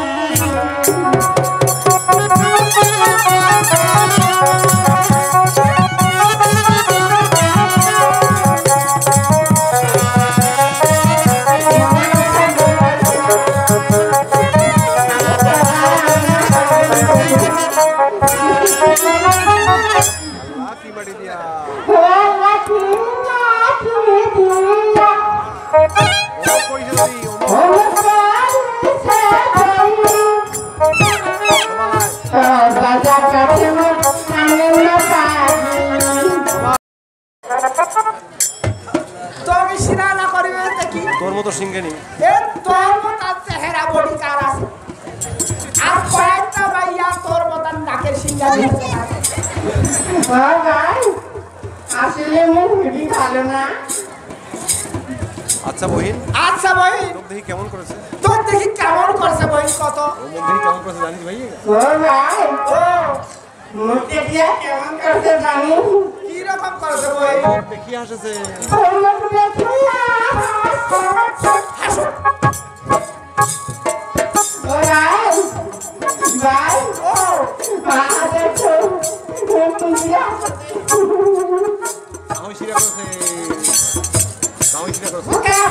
তোর মতো সিংহেনি তোর মতো চেহারা বডি কার আছে আর কয়েকটা ভাইয়া তোর মতন নাকের সিঙ্গা দিতে ভাই আসলে মুখ ভিড়ি ভালো না আচ্ছা বহিন আচ্ছা ভাই তোর দেখি কেমন করেছে তোর দেখি কেমন করছে ভাই কত ও মন দেখি কেমন করেছে জানিস ভাই ও ভাই ও মুখে দিয়ে কেমন করতে জানি কি রকম করছে ভাই দেখি আসছে ভাই ও দেখো গাঁও শিরা করছে গাঁও শিরা করছে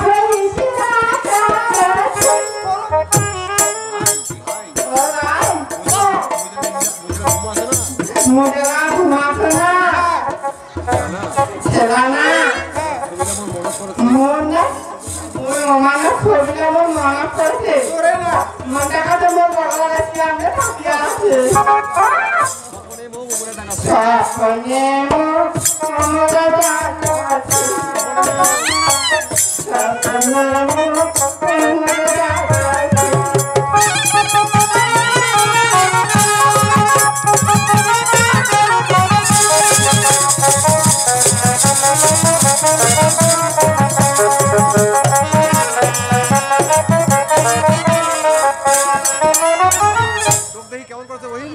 কেমন করছে বহিন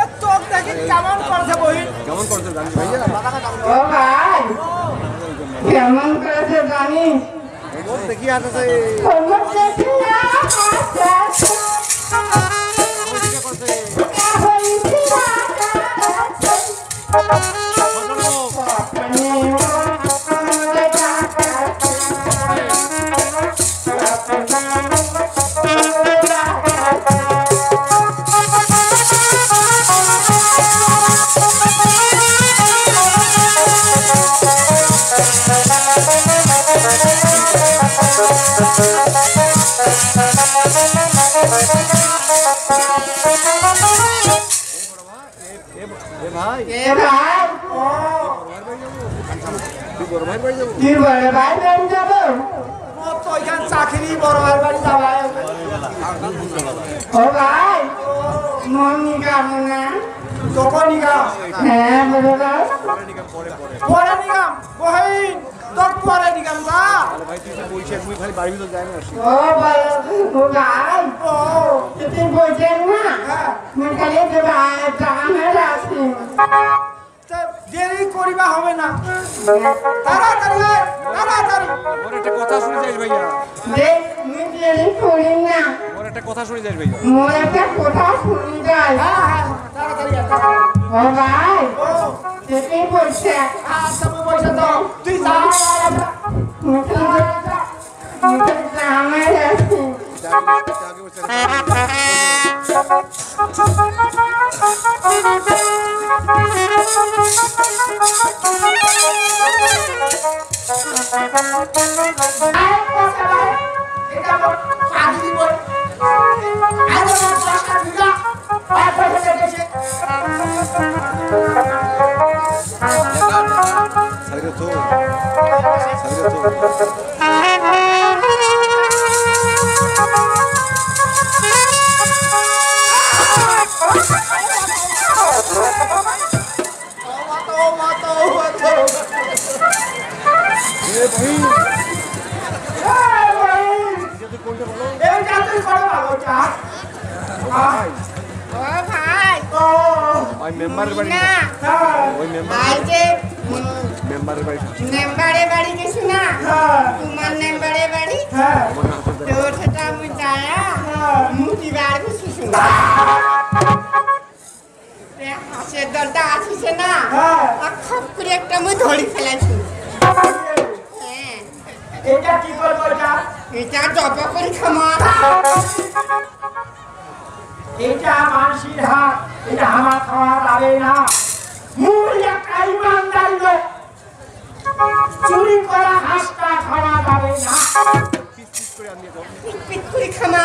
ভাইয়া ও ভাই কেমন করেছে জানিস দেখি আসছে ভাই বড় ভাই বাড়ি যাবো কি বলে ভাই বাড়ি যাবো তো এখান চাকরি বড় ভাই বাড়ি যাওয়া ও ভাই মনিকা মনে তখন নিগাম হ্যাঁ বলে ভাই পরে নিগাম বহিন তোর পরে নিগাম যা ভাই তুই বলছিস মুই খালি বাড়ি ভিতর যাই না আসি ও ভাই ও ভাই ও তুই বলছেন না মুই খালি যে ভাই টাকা রাখছি দেরি করিবা হবে না তাড়াতাড়ি তাড়াতাড়ি ওর একটা কথা শুনে যাইস ভাইয়া দেখ মুই দেরি করি না ওর একটা কথা শুনে যাইস ভাইয়া মোর একটা কথা শুনি যাই তাড়াতাড়ি ও ভাই ও তুই বলছে আচ্ছা মুই পয়সা দাও তুই যা আমার রাখছি আগে বসে সাইরে তো ওই মেম্বারের বাড়ি ওই মেম্বারের বাড়ি নেম্বারে বাড়ি গেছি না তোমার নেম্বারে বাড়ি তোর সেটা আমি যায়া মুটি বার গেছি শুনে হাসের দলটা আসিছে না আর খপ করে একটা মুই ধরি ফেলাইছি হ্যাঁ এটা কি করবো এটা এটা জব করে খামা এটা মানসির হাত এটা আমার খাওয়া যাবে না মূল একটা ইমানদার লোক চুরি করা হাঁসটা খাওয়া যাবে না পিস পিস করে আনিয়ে দাও পিট করে খামা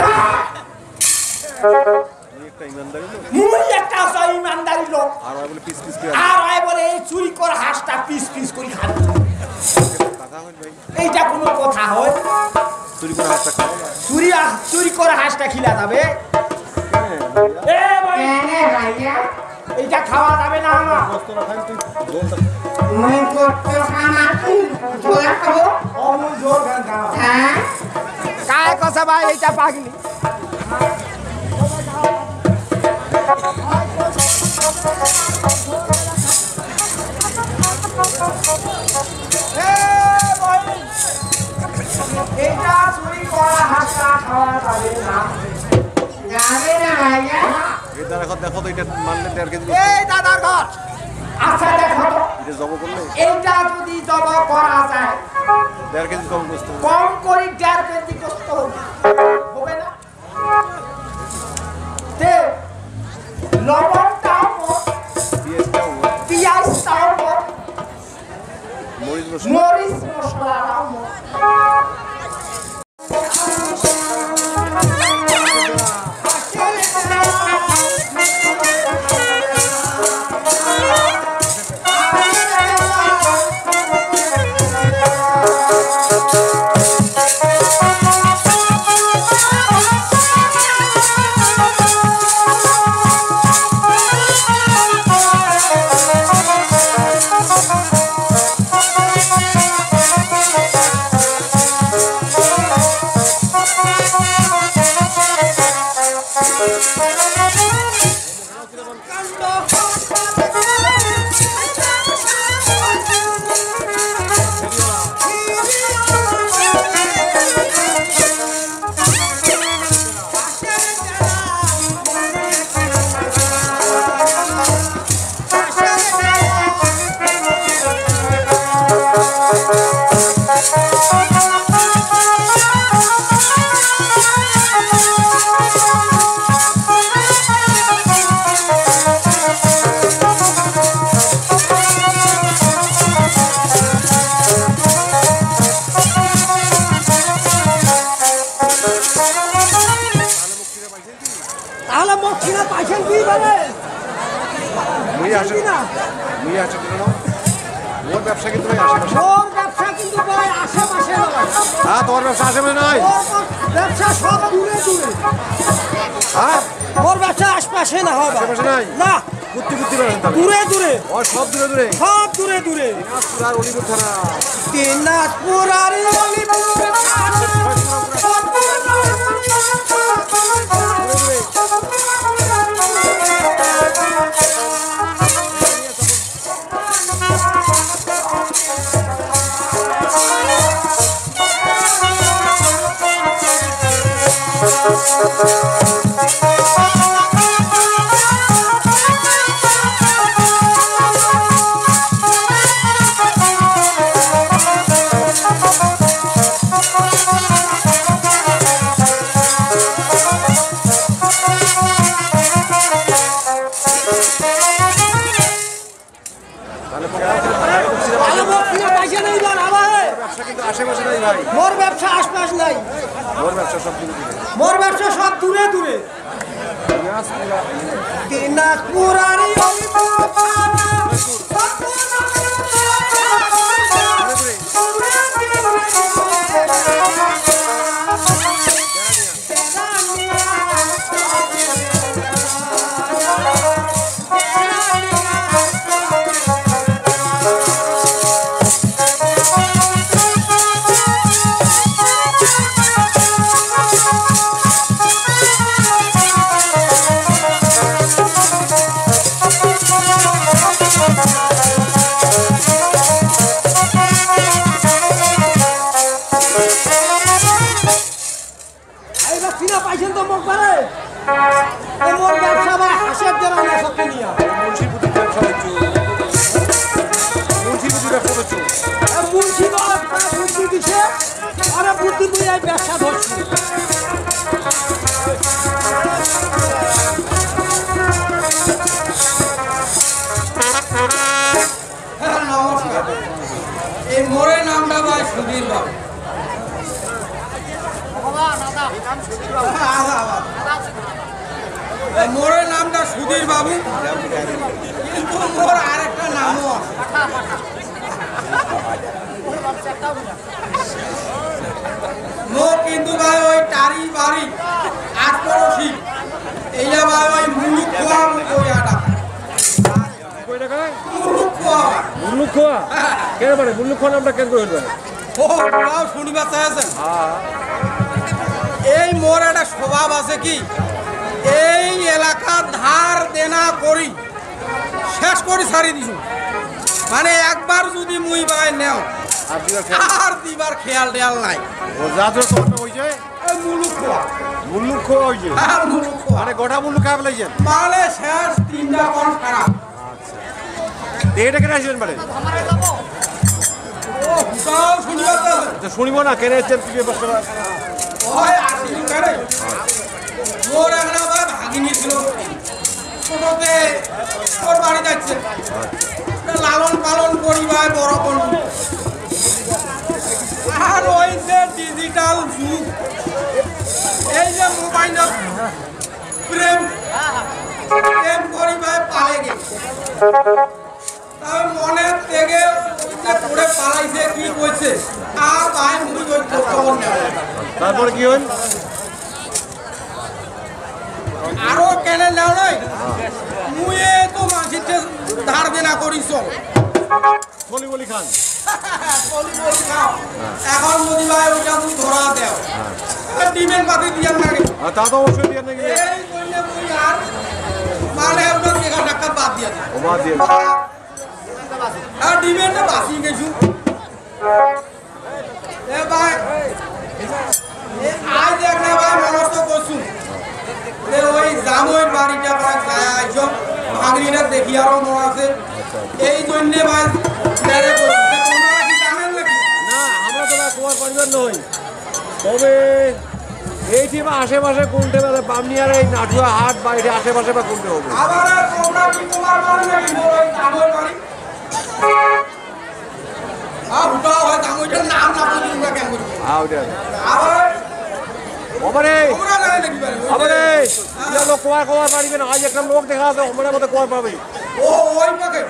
আমি একটা ইমানদারি লোক মূল একটা ইমানদারি লোক আর ওই বলে পিস পিস করে আর ওই বলে এই চুরি করা হাঁসটা পিস পিস করে খাবে কথা হয় ভাই এইটা কোনো কথা হয় চুরি করে হাতটা খাও না চুরি করা হাঁসটা খিলা যাবে এ ভাই কেনে ভাইয়া এইটা খাওয়া যাবে না আমার কষ্ট না খাই তুই জোর মুই করতে খানা কি ঝোলা খাবো অমূল জোর গান খাওয়া হ্যাঁ কায় কথা ভাই এইটা পাগলি করা হাসটা খাওয়া যাবে না। যাবে না ভাইয়া এটা দেখো তো এটা মানলে 1.5 কেজি এই দাদার ঘর। আচ্ছা দেখো তো, এটা জব করলে এইটা যদি জব করা যায় 1.5 কেজি কম গোস্ত কম করে 1.5 কেজি গোস্ত হবে না? তে লবণটাও পিঁয়াজটাও মরিচ মশলাটাও তাহলে মক্ষিণা পাইছেন কি বলে মুই আসে না মোর ব্যবসা কিন্তু আশেপাশে ওর ব্যবসা কিন্তু ভাই আশেপাশে নয়। হ্যাঁ তোমার ব্যবসা আশেপাশে নাই ওর ব্যবসা সব দূরে দূরে। হ্যাঁ ওর ব্যবসা আশপাশে না হবে আশেপাশে নাই না, কুত্তি করেন দূরে দূরে, ও সব দূরে সব দূরে দূরে। দিনাজপুর আর অলিপুর থানা দিনাজপুর আর অলিপুর আশেপাশে নাই ভাই মোর ব্যবসা আশপাশ নাই, মোর ব্যবসা সব দূরে মোর ব্যবসা সব দূরে দূরে। দিনাজপুর আর অলিপুর থানা পাইছেন তো মুখ পারে মোর ব্যবসা ভাই হাসের দেওয়া না সত্যি নিয়া মুন্সিপুতি ব্যবসা হচ্ছে মুন্সিপুতি ব্যবসা হচ্ছে মুন্সি বুদ্ধি দিছে আর বুদ্ধি দিয়ে ব্যবসা ধরছি। নমস্কার, এই মোড়ের নামটা ভাই সুধীর বাবু। মোড়ের নামটা সুধীর বাবু, কিন্তু মোর আরেকটা নামও আছে। মোর কিন্তু ভাই ওই টারি বাড়ি আটপড়শি এইটা ভাই ওই মুলুক খোয়া মতো এই মোর একটা স্বভাব আছে কি, এই এলাকার ধার দেনা করি শেষ করে ছাড়ি দিছু। মানে একবার যদি মুই ভাই নেও আর দিবার খেয়াল টেয়াল নাই ও জাদুর কোন হইছে এই মুলুক খোয়া মুল্লুক খোয়া হইছে আর মুলুক খোয়া মানে গোটা মুল্লুক খাই ফেলাইছেন মানে শেষ 3টা কোন খারাপ এটা কেন আসবেন মানে ও সব শুনিবা তো শুনিব না কেন এসেছেন কি ব্যাপারটা ওই আসিনি করে মোর একটা ভাই ভাগিনী ছিল ছোটতে ওর বাড়ি যাচ্ছে লালন পালন করি ভাই বড় করবো আর ওই যে ডিজিটাল যুগ এই যে মোবাইলত প্রেম প্রেম করি ভাই পালে গেছে তবে মনের থেকে পড়ে পালাইছে কি কইছে আর ভাই মুড়ি করতে খবর নেই তারপরে কি হল আরো কেন নাও নাই মুয়ে তো মাঝিতে ধার দেনা করিস বলি বলি খান এখন যদি ভাই ওইটা তুমি ধরা দেও ডিমের পাতি দিয়ার লাগে তা তো অবশ্যই দিয়ে নাকি এই কইলে মুই আর মানে ওটা দেখা টাকা বাদ দিয়া ও বাদ দিয়ে আর ডিমেরটা বাসি গেছু এ ভাই এ আজ দেখনা ভাই মনস্থ করছু এ ওই জামইর বাড়িটা পড়া যায় আইছো ভাগরিটা দেখি আরো মন আছে এই জন্য ভাই মেরে করছি তোমরা কি জানেন নাকি না আমরা তো কোয়ার পরিবার নই তবে এইটি বা আশেপাশে কোনটে বেলা বামনিয়ার এই নাটুয়া হাট বা এটি আশেপাশে বা কোনটে হবে আবার তোমরা কি তোমার বাড়ি নাকি ওই জামইর বাড়ি ওটা হয় জামইটার নাম না বলি না কেন করছি ওটা আবার ওবারে তোমরা জানেন নাকি বাড়ি ওবারে ইয়া লোক কোয়ার পারিবে না আজ একটা লোক দেখা আছে ওমনের মধ্যে কোয়ার পাবে ও ওই পাকে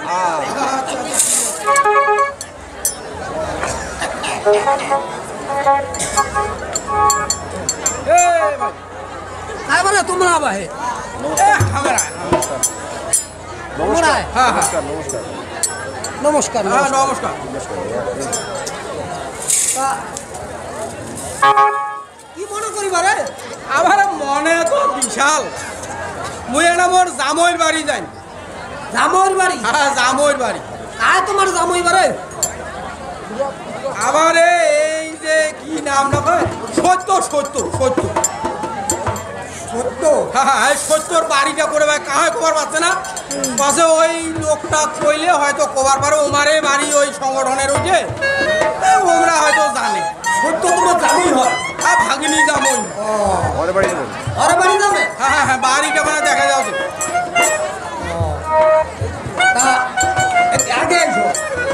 এবারে তোমরা আবাহে আমরা নমস্কার হ্যাঁ হ্যাঁ নমস্কার হ্যাঁ নমস্কার কি মনে করিবারে আমার মনে তো বিশাল মুই এটা মোর জামইর বাড়ি যাই জামইর বাড়ি হ্যাঁ জামইর বাড়ি আয় তোমার জামই বারে আবার এই যে কি নাম না কয় সত্য সত্য সত্য সত্য হ্যাঁ সত্যর বাড়িটা করে ভাই কাহায় খবর পাচ্ছে না পাশে ওই লোকটা কইলে হয়তো কবার পারে ওমারে বাড়ি ওই সংগঠনের ওইটে ওমরা হয়তো জানে সত্য তোমার জামই হয় হ্যাঁ ভাগিনি জামই ওরে বাড়ি যাবেন আরে বাড়ি যাবে হ্যাঁ হ্যাঁ হ্যাঁ বাড়িটা মানে দেখা যাচ্ছে তা আগে এসো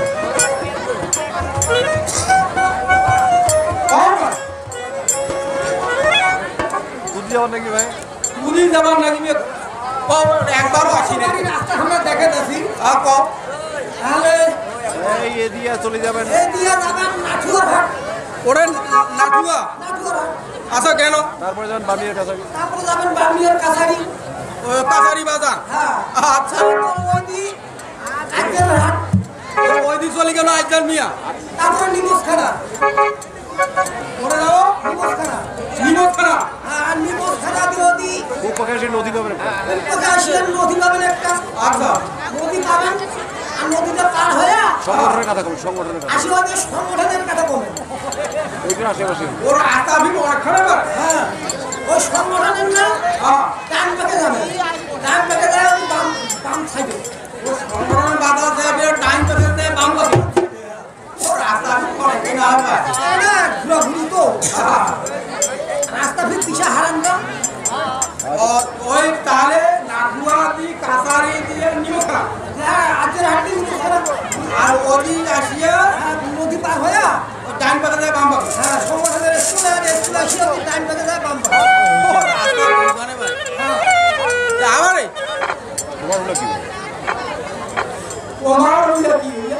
বুদ্ধি যাবেন নাকি ভাই দুদিন যাবার নাকি একবারও আসি না রাস্তা আমরা দেখে দেখি কম তাহলে এই এদিকে চলে যাবেন এই দিয়া যাবেন নাটুয়া ঘাট ওরে নাটুয়া নাটুয়া ঘাট আচ্ছা কেন তারপরে যাবেন বামিয়ার কাছে তারপরে যাবেন বামিয়ার কাছারি কাছারি বাজার হ্যাঁ আচ্ছা ওই আজকের হাট ওই দিন চলে গেল আইজার মিয়া তারপরে নিমোজখানা ওরে যাও নিমোজখানা নিমতখানা আর নিমোজখানা দিয়ে দি খুব প্রকাশে নদী পাবেন একটা প্রকাশের নদী পাবেন একটা আচ্ছা নদী পাবেন আর নদীটা পার হয়ে সংগঠনের কথা কবেন সংগঠনের কথা আশীর্বাদের সংগঠনের কথা কমেন ওইখানে আশেপাশে ওর আতাবি অনেকখানে বার হ্যাঁ ওই সংগঠনের নাম ডান পাকে যাবে ডান পাকে যায় ওই বাম বাম সাইডে ও সংগঠনের বাধা দেবে টাইম পেতে দেবে বাম পাবে ওর আতাবি অনেকখানে হবে না ঘুরাঘুরি তো রাস্তা ফির পিছা হারান না ওই তাহলে নাটুয়া দি কাছারি দিয়ে নিমতখানা হ্যাঁ আজকের হাটে নিমোজখানা আর ওদিক আসিয়া নদী পার হয়ে টাইম পেতে দেবে বাম পাবে হ্যাঁ সংগঠনের স্কুল আসিয়া ডান পাকে যায় বাম পাকে ওর আতাবি ওখানে বার আমারে তোমার হলো কি তোমার হইলো কি হইলো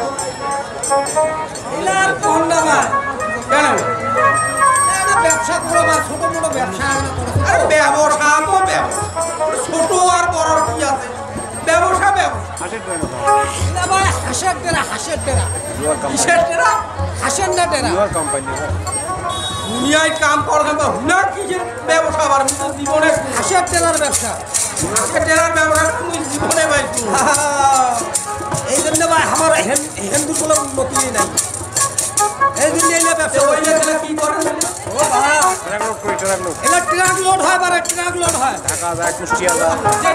এলার কোন নামা কেন ব্যবসা করো বা ছোট মোটো ব্যবসা আরে ব্যবসা তো ব্যবসা ছোট আর বড় কি আছে ব্যবসা ব্যবসা হাসের ট্রেন হাঁসের ডেরা ইউর কোম্পানি কিসের টেরা হাঁসের না ডেরা ইউর কোম্পানি দুনিয়ায় কাম করবে বা হুনার কিসের ব্যবসা আবার আমি তো জীবনে হাঁসের ডেরার ব্যবসা হাঁসের টেরার ব্যবসা তুমি জীবনে পাইছো এই জন্য ভাই আমার হিন্দু গুলো উন্নতি নাই ব্যবসা হইলে তাহলে কি করেন ও বাবা ট্রাক লোড করি ট্রাক লোড এটা ট্রাক লোড হয় বারে ট্রাক লোড হয় ঢাকা যায় কুষ্টিয়া যায় যে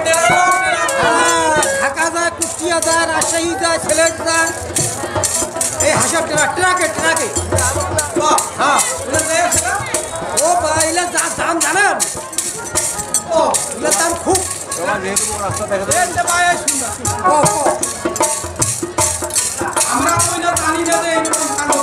ঢাকা যায় কুষ্টিয়া যায় রাজশাহী যায় সিলেট যায় এই হাসার ট্রাকে ট্রাকে হ্যাঁ ও বাইলে যা দাম জানেন ও এগুলোর দাম খুব যেহেতু রাস্তা দেখা যায় আমরা কইলে জানি না যে এইরকম কালো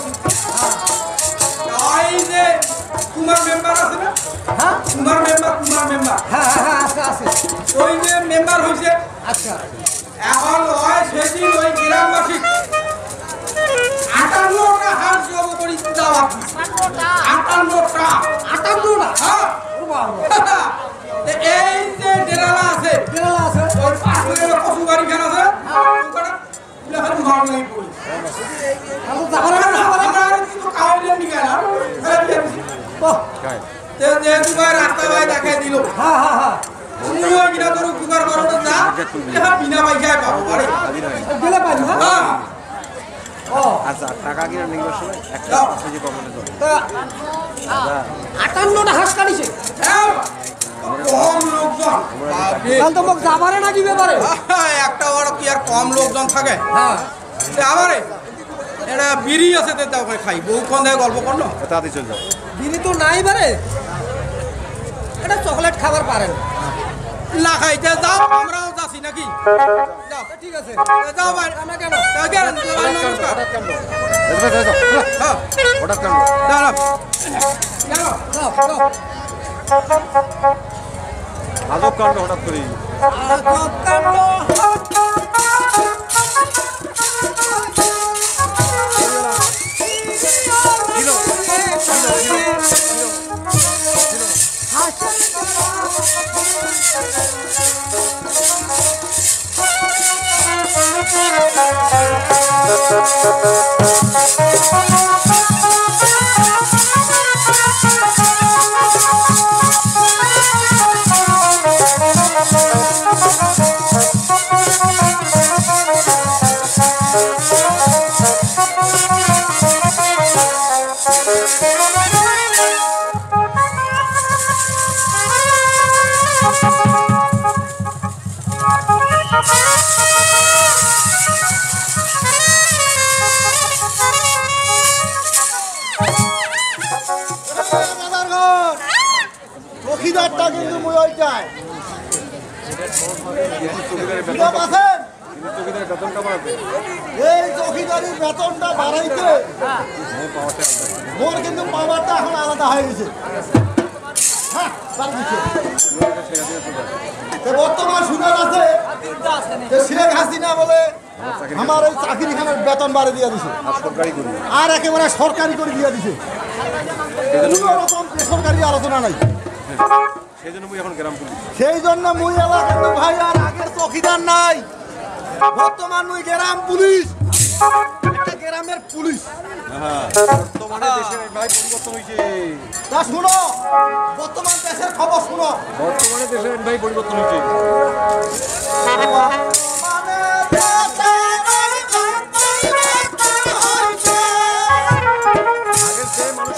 ওই যে কুমার মেম্বার আছে না হ্যাঁ কুমার মেম্বার হ্যাঁ আছে ওই যে মেম্বার হইছে আচ্ছা এখন ওই সেদিন ওই গ্রামবাসী 58টা হাল জব করি দেওয়া 58টা হ্যাঁ এই যে ডেরালা আছে ওই পাশে কচু বাড়ি খান আছে ওখানে লেখার মার নাই পড়ি আমরা কিছু কাউরিয়া নিয়ে গেলাম যেহেতু ভাই রাস্তা ভাই দেখাই দিল তুমিও কিনা তোর কুকার করতে যা লেখা বিনা পয়সায় পাবো বাড়ি গেলে পাবি হ্যাঁ আচ্ছা টাকা কিনা নিবার সময় একটা যে কমনে তো 58টা হাঁস কাটিছে কম লোকজন কাল তো মোক যাবারে না দিবে পারে একটা বড় কি আর কম লোকজন থাকে হ্যাঁ আমারে এটা বিড়ি আছে তে দাও খাই বহুক্ষণ ধরে গল্প করলো তাতে চলে যাও বিড়ি তো নাই পারে এটা চকলেট খাবার পারেন না খাইতে যাও আমরাও যাচ্ছি নাকি যাও ঠিক আছে যাও ভাই আমরা কেন নমস্কার হঠাৎ কেন আজব কাণ্ড হঠাৎ করেই চকিদারটা কিন্তু মুই ওইটাই এই চকিদারির বেতনটা বাড়াইতে মোর কিন্তু পাওয়ারটা এখন আলাদা হয়ে গেছে বর্তমান সুযোগ আছে শেখ হাসিনা বলে আমার ওই চাকরিখানার বেতন বাড়ি দিয়ে দিছে আর একেবারে সরকারি করে দিয়ে দিছে কোনো রকম বেসরকারি আলোচনা নাই সেই জন্য মুই এলাকা কিন্তু ভাই আর আগের চকিদার নাই বর্তমান মুই গ্রাম পুলিশ একটা গ্রামের পুলিশ বর্তমানে দেশের ভাই পরিবর্তন হয়েছে তা শুনো বর্তমান দেশের খবর শুনো বর্তমানে দেশের ভাই পরিবর্তন হয়েছে আগের যে মানুষ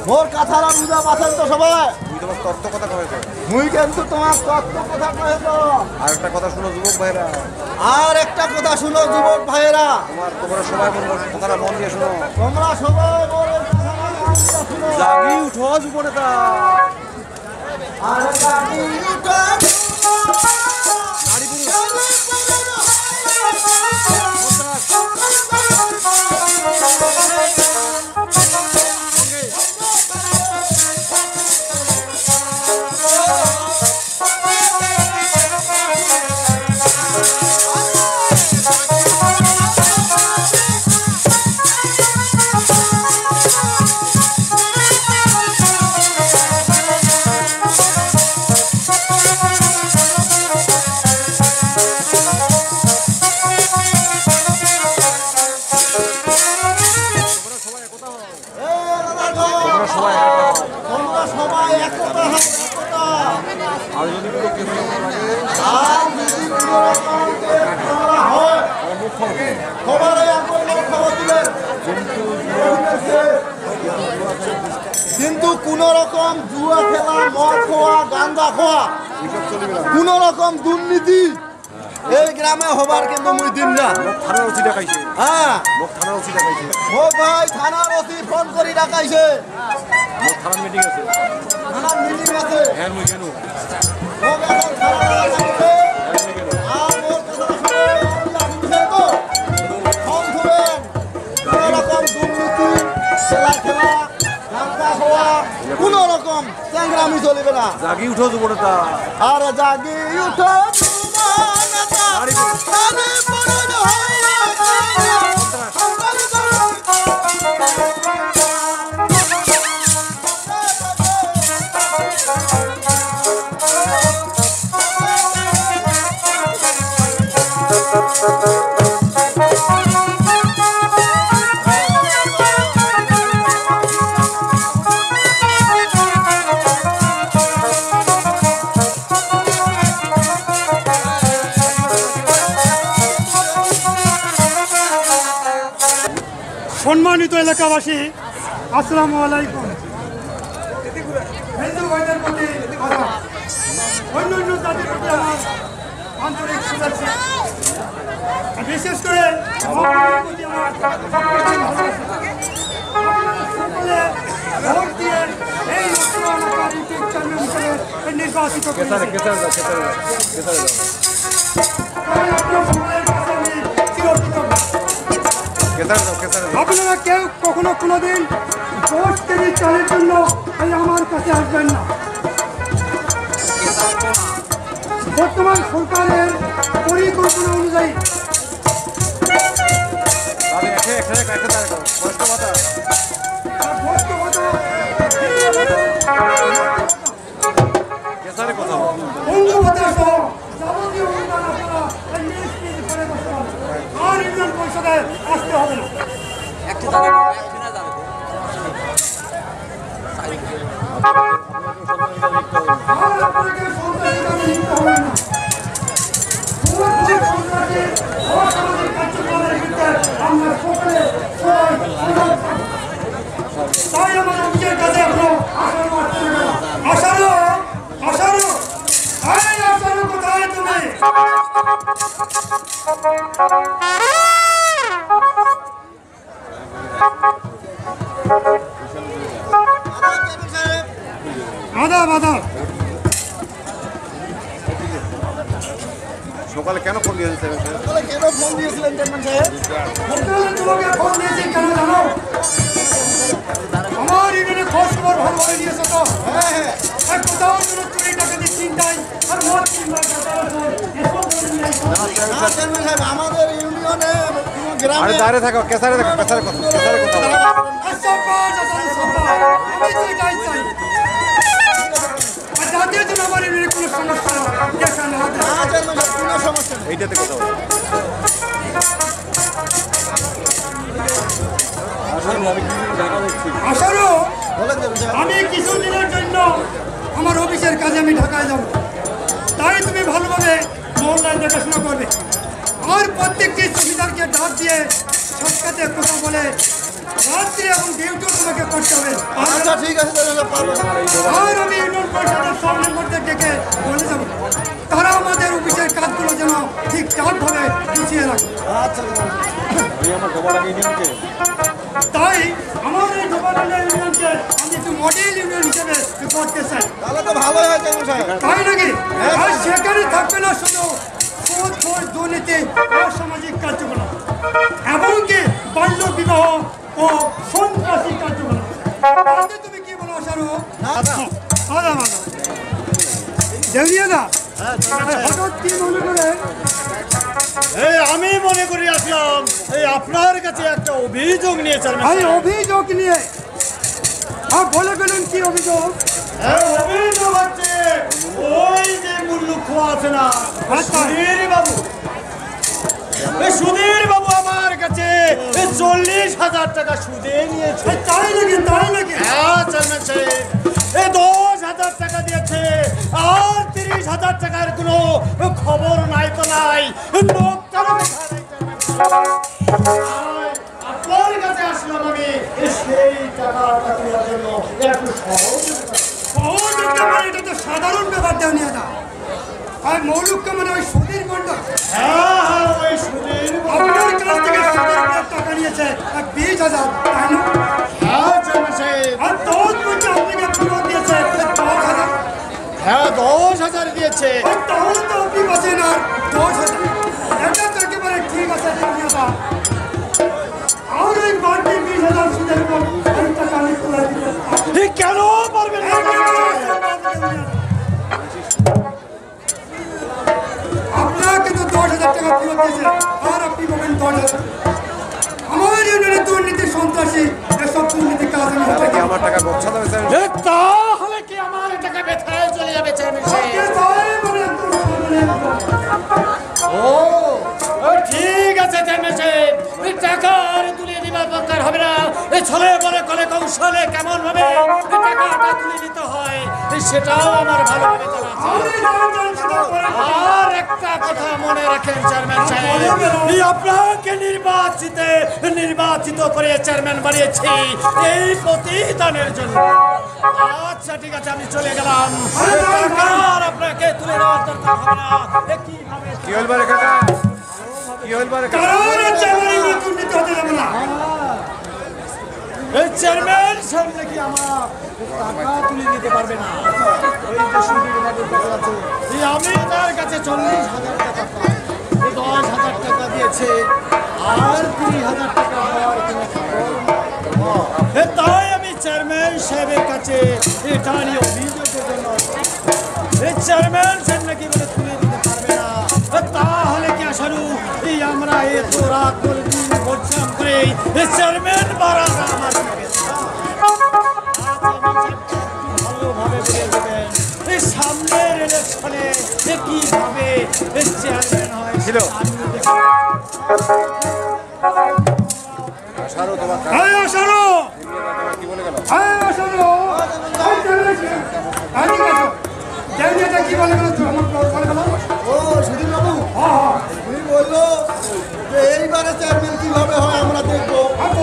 মোর কথাটা বুঝা পাচ্ছেন তো সবাই? তুই তোমার তত্ত্ব কথা কয়েছ। মুই কিন্তু তোমার তত্ত্ব কথা কয়েছ। আর একটা কথা শুনো যুবক ভাইরা, আর একটা কথা শুনো যুবক ভাইয়েরা, তোমরা সবাই বলবো কথাটা মন দিয়ে শুনো। তোমরা সবাই মোর কথাটা মন দিয়ে শুনো। জাগি উঠো যুব নেতা, আর জাগি উঠো নারী পুরুষ কিন্তু কোন রকম জুয়া খেলা, মদ খাওয়া, গাঁজা খাওয়া, কোন রকম দুর্নীতি এই গ্রামে হবার কিন্তু মুই দিন না। থানার ওসি ডাকাইছে। হ্যাঁ, থানার ওসি ডাকাইছে। ও ভাই থানার ওসি ফোন করে ডাকাইছে। থানার মিটিং আছে। থানার মিটিং আছে। হ্যাঁ মুই কেন? ও এখন থানা ডাকাইছে। আর মোর কথা শুনে ডাকিছে তো। ফোন ধরেন। কোন রকম দুর্নীতি, খেলা খেলা, গাঁজা খাওয়া, কোন রকম সংগ্রামী চলবে না। জাগি উঠো যুব নেতা, আর জাগি উঠো যুব নেতা, নারী পুরুষ নারী পুরুষ হইয়া সম্মানিত এলাকাবাসী, আসসালামু আলাইকুম। হিন্দু ভাইদের প্রতি আদাব, অন্য অন্য জাতির প্রতি আমার আন্তরিক শুভেচ্ছা। বিশেষ করে মহিলাদের প্রতি আমার ভালোবাসা। সকলে ভোট দিয়ে এই রচনাকার ইউটিউব চ্যানেল হিসেবে নির্বাচিত করেছে। তাই আপনার সকলের কাছে আমি চিরকৃতজ্ঞ। আপনারা কেউ কখনো কোনোদিন 10 কেজি চালের জন্য এই আমার কাছে আসবেন না। বর্তমান সরকারের পরিকল্পনা অনুযায়ী আর ইউনিয়ন পরিষদে আসতে হবে না। তাই আমার অফিসের কাছে এখনো আসারও কোথায় তুমি? আদাব। সকালে কেন ফোন দিয়েছেন? সকালে কেন ফোন দিয়েছিলেন চেয়ারম্যান সাহেব? সকালে তোমাকে ফোন দিয়েছি কেন জানো? আমার ইউনিয়নে খোঁজ খবর ভালোভাবে নিয়েছো তো? হ্যাঁ, আর কোথাও কোনো চুরি ডাকাতি চিন্তাই আর মদ কিংবা চেয়ারম্যান সাহেব আমাদের ইউনিয়নে কোনো গ্রামে আরে দাঁড়িয়ে থাকো, কেসারে দেখো, কেসারে কথা আমি তো এটাই চাই। আর জাতীয় জন্য আমার ইউনিয়নে কোনো সমস্যা দেখা না দেয়। চেয়ারম্যান সাহেব কোনো সমস্যা নেই। এইটাতে কথা বলো। আসারও বলেন চেয়ারম্যান সাহেব। আমি কিছুদিনের জন্য আমার অফিসের কাজে আমি ঢাকায় যাব। তাই তুমি ভালোভাবে মহল্লায় দেখাশোনা করবে। আর প্রত্যেকটি চৌকিদারকে ডাক দিয়ে সব সাথে কথা বলে রাত্রি এবং ডিউটিও তোমাকে করতে হবে। আচ্ছা ঠিক আছে তাহলে পারবো। আর আমি ইউনিয়ন পরিষদের সব মেম্বারদের ডেকে বলে যাবো তারা আমাদের অফিসের কাজগুলো যেন ঠিকঠাকভাবে গুছিয়ে রাখে। আচ্ছা তাই আমার এই ডোবাডাঙ্গা ইউনিয়নকে আমি একটু মডেল ইউনিয়ন হিসেবে করতে চাই। তাহলে তো ভালোই হয় চেয়ারম্যান সাহেব। তাই নাকি? আর সেখানে থাকবে না শুধু সুদ, ঘুষ, দুর্নীতি, অসামাজিক কার্যকলাপ, এমনকি বাল্য বিবাহ ও সন্ত্রাসী কার্যকলাপ। তাতে তুমি কি বলো সারু? হঠাৎ কি মনে করে? এই আমি মনে করি আসলাম এই আপনার কাছে একটা অভিযোগ নিয়ে এই অভিযোগ নিয়ে বলে গেলেন কি অভিযোগ? অভিযোগ হচ্ছে ওই যে মূল্য খোয়া আছে না সুধীর বাবু, সুধীর বাবু আমার কাছে 40,000 টাকা সুদে নিয়েছে। তাই নাকি? তাই নাকি? হ্যাঁ চেয়ারম্যান সাহেব, 10,000 টাকা দিয়েছে আর 30,000 টাকার কোনো খবর নাই তো নাই। লোকটারও দেখা নাই আপনার কাছে আসলাম আমি সেই টাকাটা তোলার জন্য একটু সহযোগিতা মানে এটা তো সাধারণ ব্যাপার দেওয়া নিয়ে না। আর মৌলুককে মানে ওই সুধীর মণ্ডল ওই সুধীর আপনার কাছ থেকে সুধীর টাকা নিয়েছে 20,000, তাই না? হ্যাঁ চেয়ারম্যান সাহেব। আর 10 বছর আপনাকে ফেরত দিয়েছে 10,000। হ্যাঁ 10,000 দিয়েছে। তাহলে তো আপনি বাঁচেন আর 10,000। এটা তো একেবারে ঠিক আছে টাকা। আর ওই বাড়তি 20,000 সুদের উপর এই টাকা আমি তুলে দিতে কেন পারবেন না? আপনাকে তো 10,000 টাকা ফেরত দিয়েছে আর আপনি বলেন 10,000। আমার ইউনিয়নে দুর্নীতি, সন্ত্রাসী, এসব দুর্নীতি কাজ আমি আমার টাকা বচ্ছা দেবে স্যার। তাহলে কি আমার টাকা বেথায় চলে যাবে চেয়ারম্যান সাহেব? ও ঠিক আছে চেয়ারম্যান সাহেব, টাকা আর তুলে দিবার দরকার হবে না। এই ছলে বলে কলে কৌশলে কেমন ভাবে টাকাটা তুলে নিতে হয় সেটাও আমার ভালোভাবে জানা আছে। আর একটা কথা মনে রাখেন চেয়ারম্যান সাহেব, আপনাকে নির্বাচিত করে চেয়ারম্যান বানিয়েছি এই প্রতিদানের জন্য। আচ্ছা ঠিক আছে আমি চলে গেলাম। টাকার আপনাকে তুলে দেওয়ার দরকার হবে না। কি হল বারে কাকা? কি হল বারে কাকা? চেয়ারম্যান সাহেব নাকি আমার টাকা তুলে নিতে পারবে না। ওই যে সুধীর বাবুর কথা আছে, আমি তার কাছে 40,000 টাকা পাই, 10,000 টাকা দিয়েছে আর 30,000 টাকা হওয়ার কোনো খবর। তাই আমি চেয়ারম্যান সাহেবের কাছে এটা নিয়ে অভিযোগের জন্য চেয়ারম্যান সাহেব নাকি বলে তুলে দিতে পারবে না। তাহলে কি আসারু আমরা এত রাত করে পরিশ্রম করে চেয়ারম্যান বাড়ানো আমার ভালোভাবে বলে দেবেন এই সামনের ইলেকশনে কিভাবে চেয়ারম্যান হয় ছিল। কি বলে গেল? ও সুধীর বাবু, তুমি বললো যে এইবারে চেয়ারম্যান কিভাবে হয় আমরা দেখবো।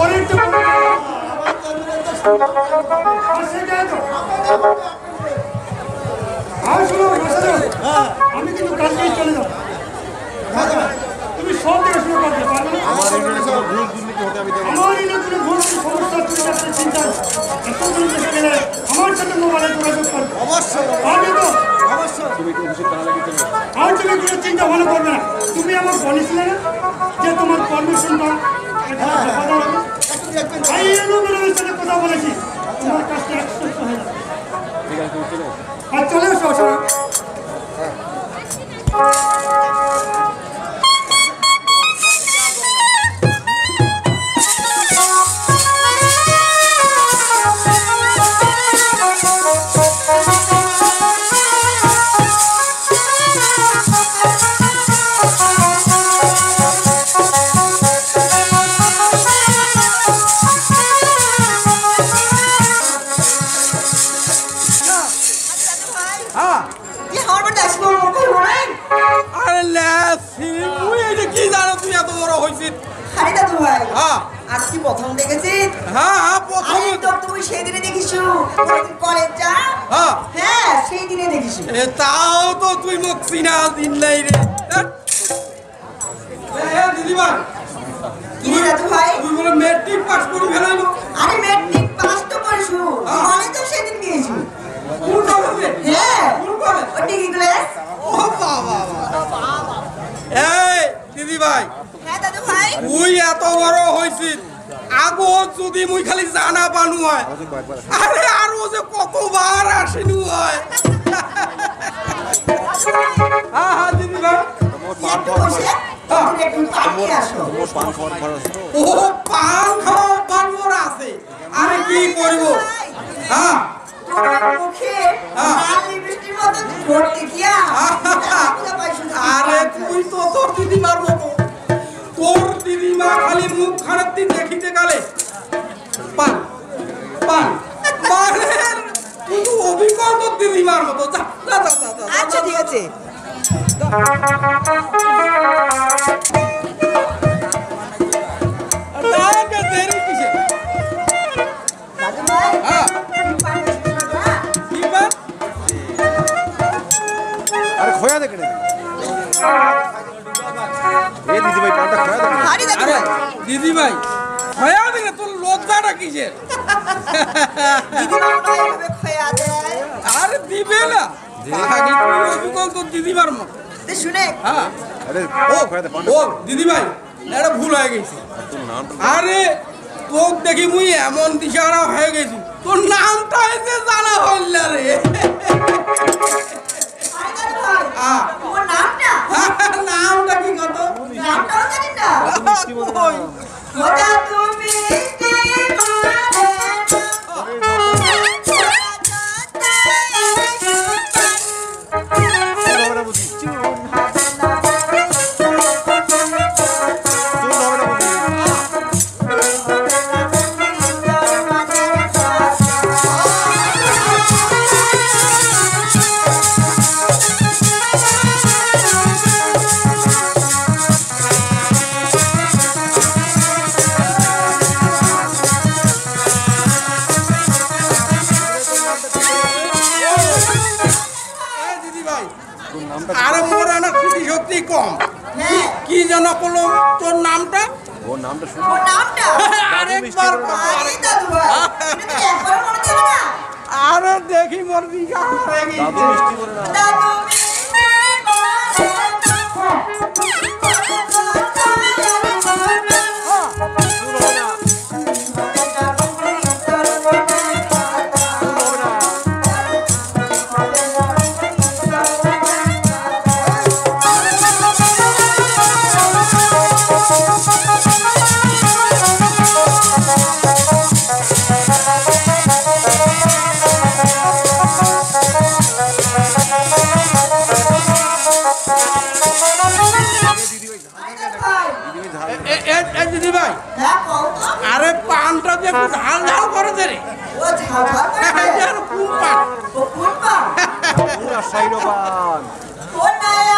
আমি কিন্তু কালকেই চলে যাবো। তুমি সব থেকে শুরু করতে পারবে না। আমার ইউনিয়নে কোনো ভুল দুর্নীতি হতে আমি দেবো না। আমার ইউনিয়নে কোনো সমস্যা চিন্তা এতদিন দেখে গেলে আমার সাথে মোবাইলে যোগাযোগ করবে। অবশ্যই পারবে তো? অবশ্যই। তুমি কি অফিসের তালা লাগিয়ে চলে? আর তুমি কোনো চিন্তা ভালো করবে না। তুমি আমার বলেছিলে না যে তোমার পারমিশনটা সাথে কথা বলেছি, তোমার কাজটা একশো হয়ে যাবে। ঠিক আছে তুমি চলে আর চলে এসো আসলে। আরে লে মুই এইটা কি জানো তুমি এত বড় হইছিস? খালি দাদু ভাই হ্যাঁ আজ কি প্রথম দেখেছিস? হ্যাঁ হ্যাঁ প্রথম আরে তো তুই সেদিনে দেখিসু কলেজ যা। হ্যাঁ হ্যাঁ সেই দিনে দেখিসু। তাও তো তুই মুখ চিনা দিন নাই রে দিদিমা কি দাদু ভাই? তুই বলে মেট্রিক পাস করি ফেলাইলো। আরে মেট্রিক পাস তো করেছু, মানে তো সেদিন দিয়েছু। কোন কলেজে? হ্যাঁ কোন কলেজ? ও ডিগ্রি কলেজ। ও বাবা এই দিদি ভাই হ্যাঁ দাদু ভাই। তুই এত বড় হইছিস আগো যদি মুই খালি জানা পানু হয় আরে আরো যে কতবার আসেনু হয় হ্যাঁ হ্যাঁ দিদি ভাই একটু বসে তুমি একটু পানি আসো। ও পান খাওয়া পানবর আছে আরে কি করব হ্যাঁ মুখে লাল লিপস্টিকের মতো ভর্তি কিয়া। আরে তুই তো তোর দিদিমার মতো তোর দিদিমা খালি মুখ খারাপ দিন দেখিতে গেলে পান পান মানে তুই অভিজ্ঞতা তোর দিদিমার মতো যা যা যা যা যা আচ্ছা ঠিক আছে। তাকে দেরি কিসে দাদু ভাই হ্যাঁ তুমি পানি আসো না। কি পান আরে খোয়া দেখে নে এ দিদি ভাই পাটা খোয়া দেখে আরে দাদু আরে ভাই দিদি ভাই হয়া দেখে তোর লজ্জাটা কিসের দিদি মা নয় এভাবে খয়া দেয়। আরে দিবে না আগে তুই অভিজ্ঞতা তোর দিদিমার মতো তে শুনে হ্যাঁ আরে ও খোয়া দে পাটা ও দিদি ভাই এটা ভুল হয়ে গেছে তোর নামটা আরে তোর দেখি মুই এমন দিশারা হয়ে গেছি তোর নামটা এসে জানা হইল না রে আরে দাদু ভাই আ, তোমার নামটা নামটা কি কত নামটাও জানি না। ওই, ওটা তুমি কে হবে না বুঝি তোর হবে না বুঝি এই দিদি ভাই তোর নামটা আরে মোর না খুবই সত্যি কম হ্যাঁ কি যেন করলো তোর নামটা ওর নামটা শুন ওর নামটা আরেকবার আরে দাদু ভাই এটা তো একবার মনে যাবে না। আরে দেখি মোর দিঘা হয়ে দাদু গেছে মিষ্টি করে না দাদু দিদি ভাই হ্যাঁ কও তো। আরে পানটা যে একটু ঝাল ঝাল করেছে রে ও ঝাল ঝাল করে এই যে আর কোন পান ও কোন পা? পুরা সাইরো পান ও নয়া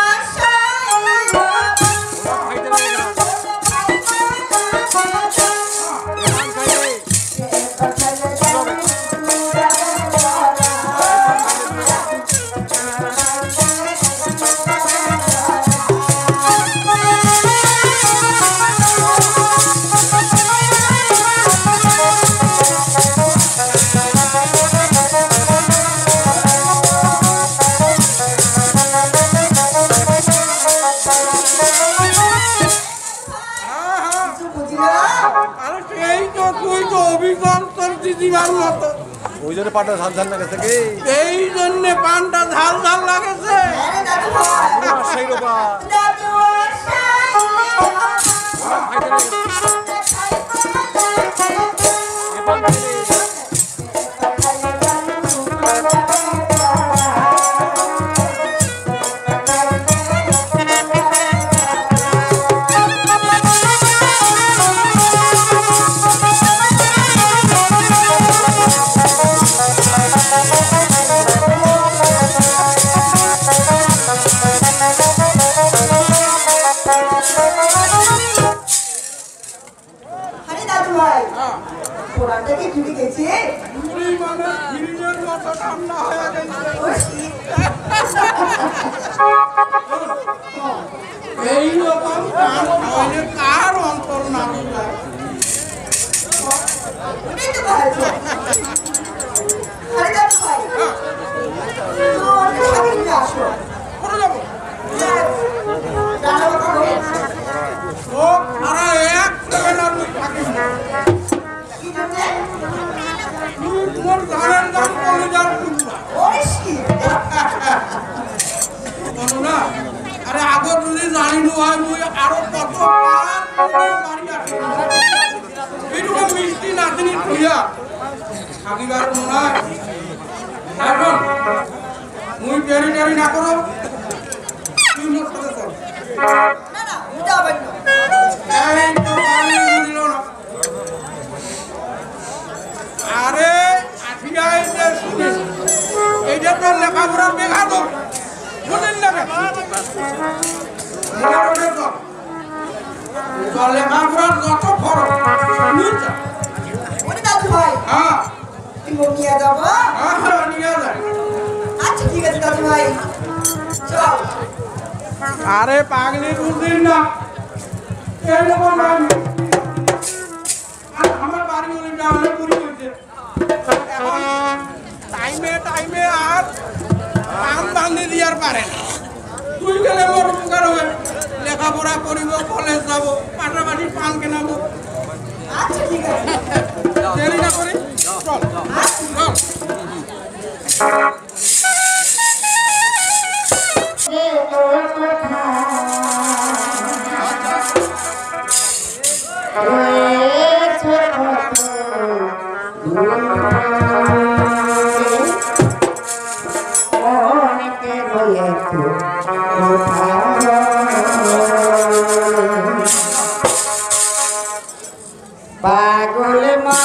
খাইতে লাগে না পান খাইতে আরে সেই তো তুই তো অভিজ্ঞতা তোর দিদিমার মতো ওই জন্য পাটা ঝাল ঝাল লাগে থেকে এই জন্যে পানটা ঝাল ঝাল লাগেছে আরে দাদু ভাই পুরা সাইরো পান দাদু খাইতে লাগে এ পান খাইতে পোড়াটা কি জুড়ে গেছে? জুড়ি মানে ফ্রিজের মতো ঠান্ডা হয়ে গেছে। এইরকম কান খাওয়ালে কার অন্তর না যায়? এই তো ভাই। আরে দাদু ভাই। তো আগে নিয়ে আসো। করে যাবো। জানাবো করো। ও আরে এক সেকেন্ড আর থাকি না। কি জানতে? তুমি তোমার গানের গান বলে যার শুনবা। ওই কি? বলো না আরে আগে যদি জানি নো হয় মুই আরো কত বাড়ি আসে এইটুকু মিষ্টি নাতিনি তুইয়া থাকিবার মনে এখন মুই দেরি দেরি না করো তুই মোর সাথে চল না না, যাবেন না। এই তো বাড়ি বুঝলো না আরে আঠিয়াই যে শুনে এইটা তো লেখাপড়া বেঘা তো বুঝলেন না লেখাপড়ার যত খরচ নিচা ওরে দাদু ভাই, হ্যাঁ তুমি নিয়ে যাবো? হ্যাঁ নিয়ে যায় আচ্ছা ঠিক আছে দাদু ভাই, চল। আরে পাগলি বুঝলেন না এইরকম আমি আর আমার বাড়ি বলে যাওয়ালে পুরি হয়েছে এখন টাইমে টাইমে আর পান বান্ধে দিয়ার পারে না তুই গেলে মোর উপকার হবে লেখাপড়া করিব কলেজ যাব পাশাপাশি পান কেনাবো আচ্ছা ঠিক আছে। দেরি না করি চল চল পাগল মা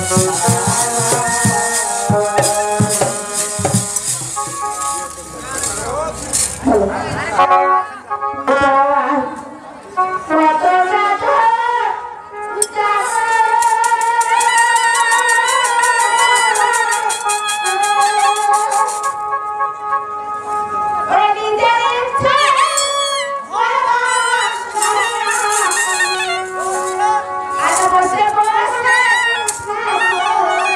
বসে বসে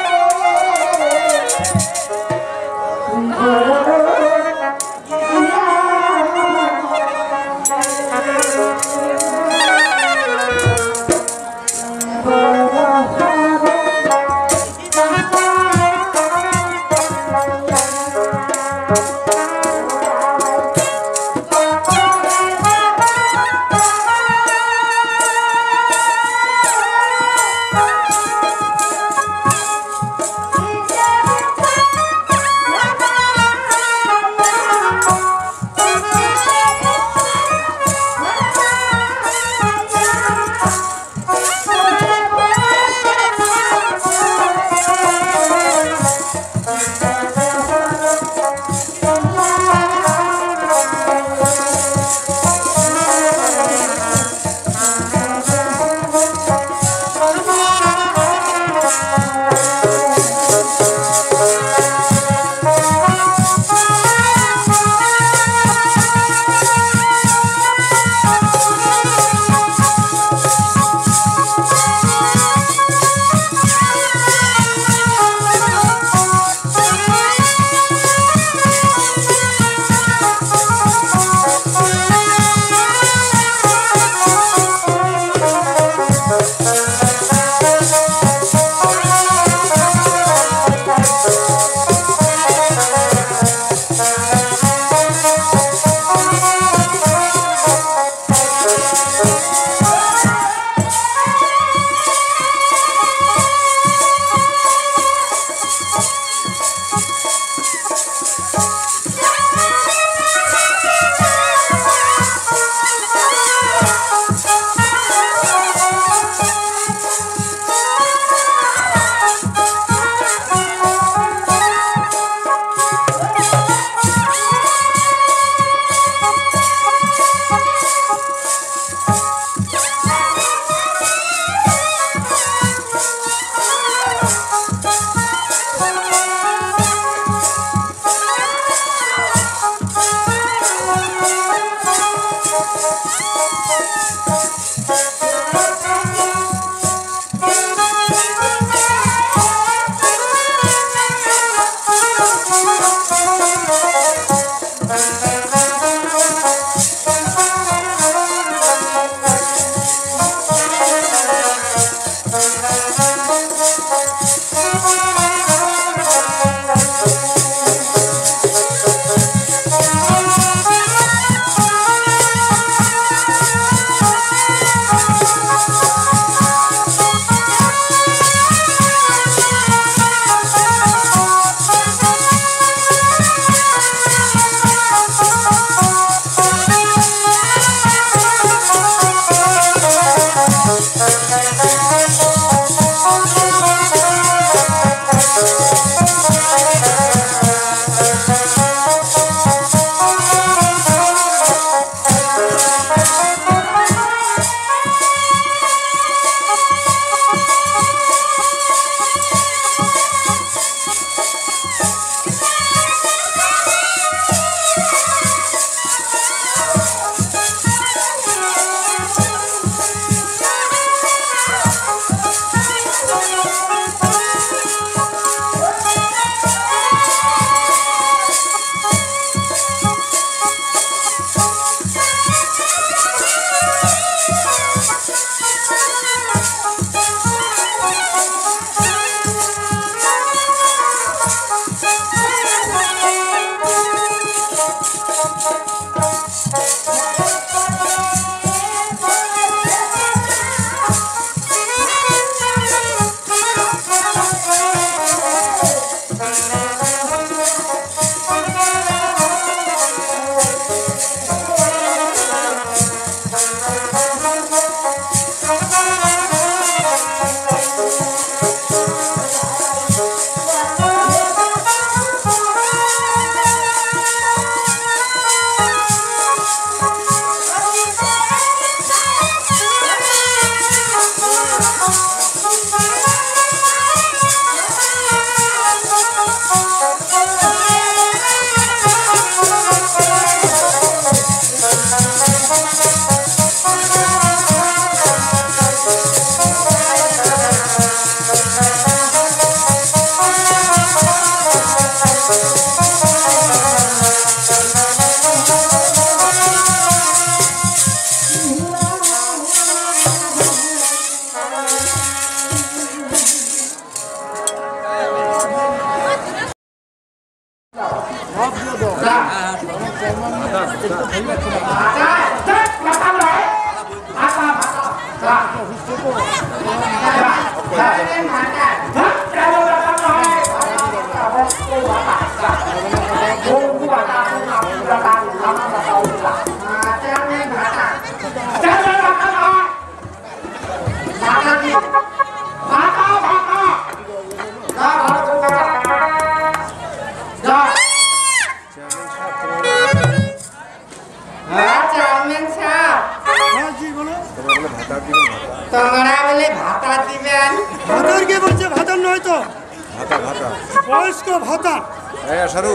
তোমরা বলে ভাতা দিবেন? ভাতার কে বলছে? ভাতার নয় তো, বয়স্ক ভাতা। এই আশারু,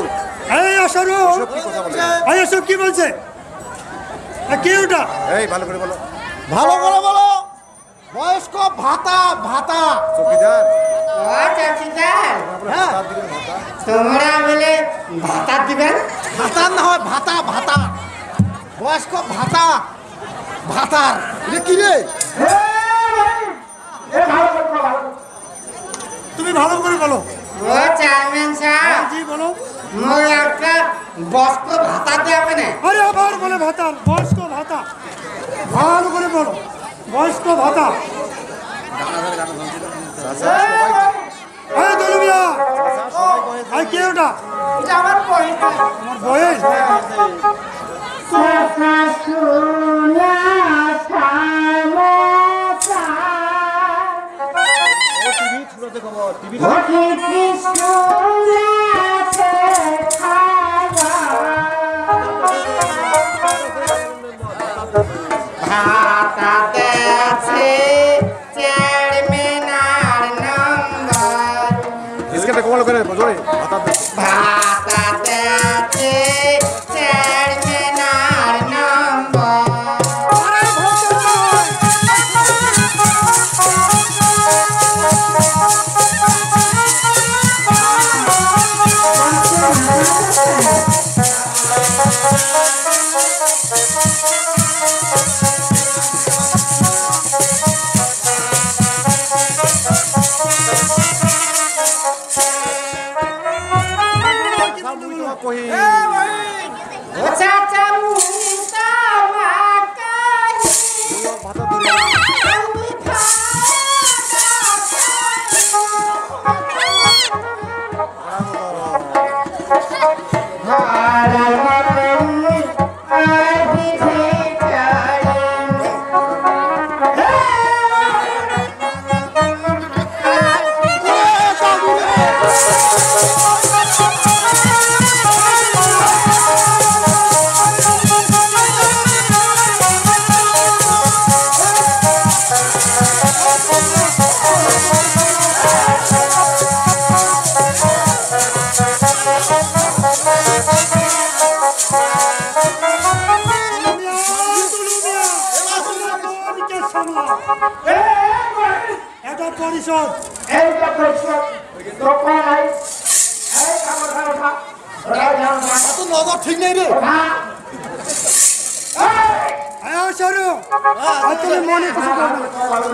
এসব কি বলছে? কে ওটা? ভালো করে বলো। বয়স্ক ভাতা। চকিদার। ও চাচিদার, তোমরা বলে ভাতা দিবেন? ভাতা না হয় ভাতা। বয়স্ক ভাতার। এটা কি রে? তুমি ভালো করে বলো। ও চেয়ারম্যান সাহেব, জি বলো। মোর একটা বস্ত্র ভাতা দেবে না? আরে আবার বলে ভাতার, বয়স্ক ভাতা। ভালো করে বলো, বয়স্ক ভাতা। দলুমিয়া, কে ওটা? আমার বই। আমার বয়েস। ভাতাতে আছে চেয়ারম্যানার নম্বর। इसके कमाल करे जोरे ভাতাতে আছে চেয়ারম্যানার নম্বর। এটা পরিষদ, এইটা পরিষদ দোকান নাই। এই কামড় খাওয়া তো নগদ ঠিক নেই রে তুমি মনে কিছু করবে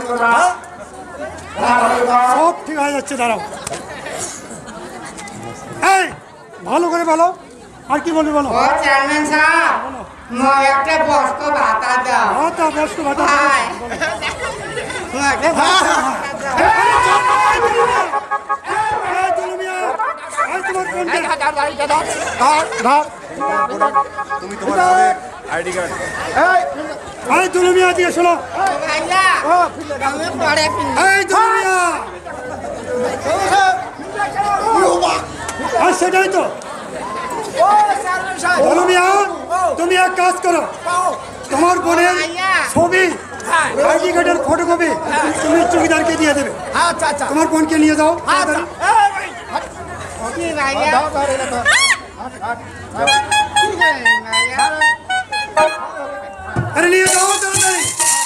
সব ঠিক হয়ে যাচ্ছে। দাঁড়াও, এই ভালো করে বলো, আর কি বলবি বলো। ও চেয়ারম্যান সাহেব, মোর একটা বস্ত্র ভাতা দাও। ভাতা, বস্তু ভাতা। তুমি তোমার আইডি কার্ড এই দুলুমিয়া দিয়ে শোনো, ভাইয়া আমি পরে এই দুলুমিয়া, আর সেটাই তো দুলুমিয়া। তুমি এক কাজ করো, তোমার বোনের ছবি, আইডি কার্ডের ফটোকপি তুমি চৌকিদারকে দিয়ে দেবে। তোমার বোনকে নিয়ে যাও। আরে নিয়ে যাও তাড়াতাড়ি।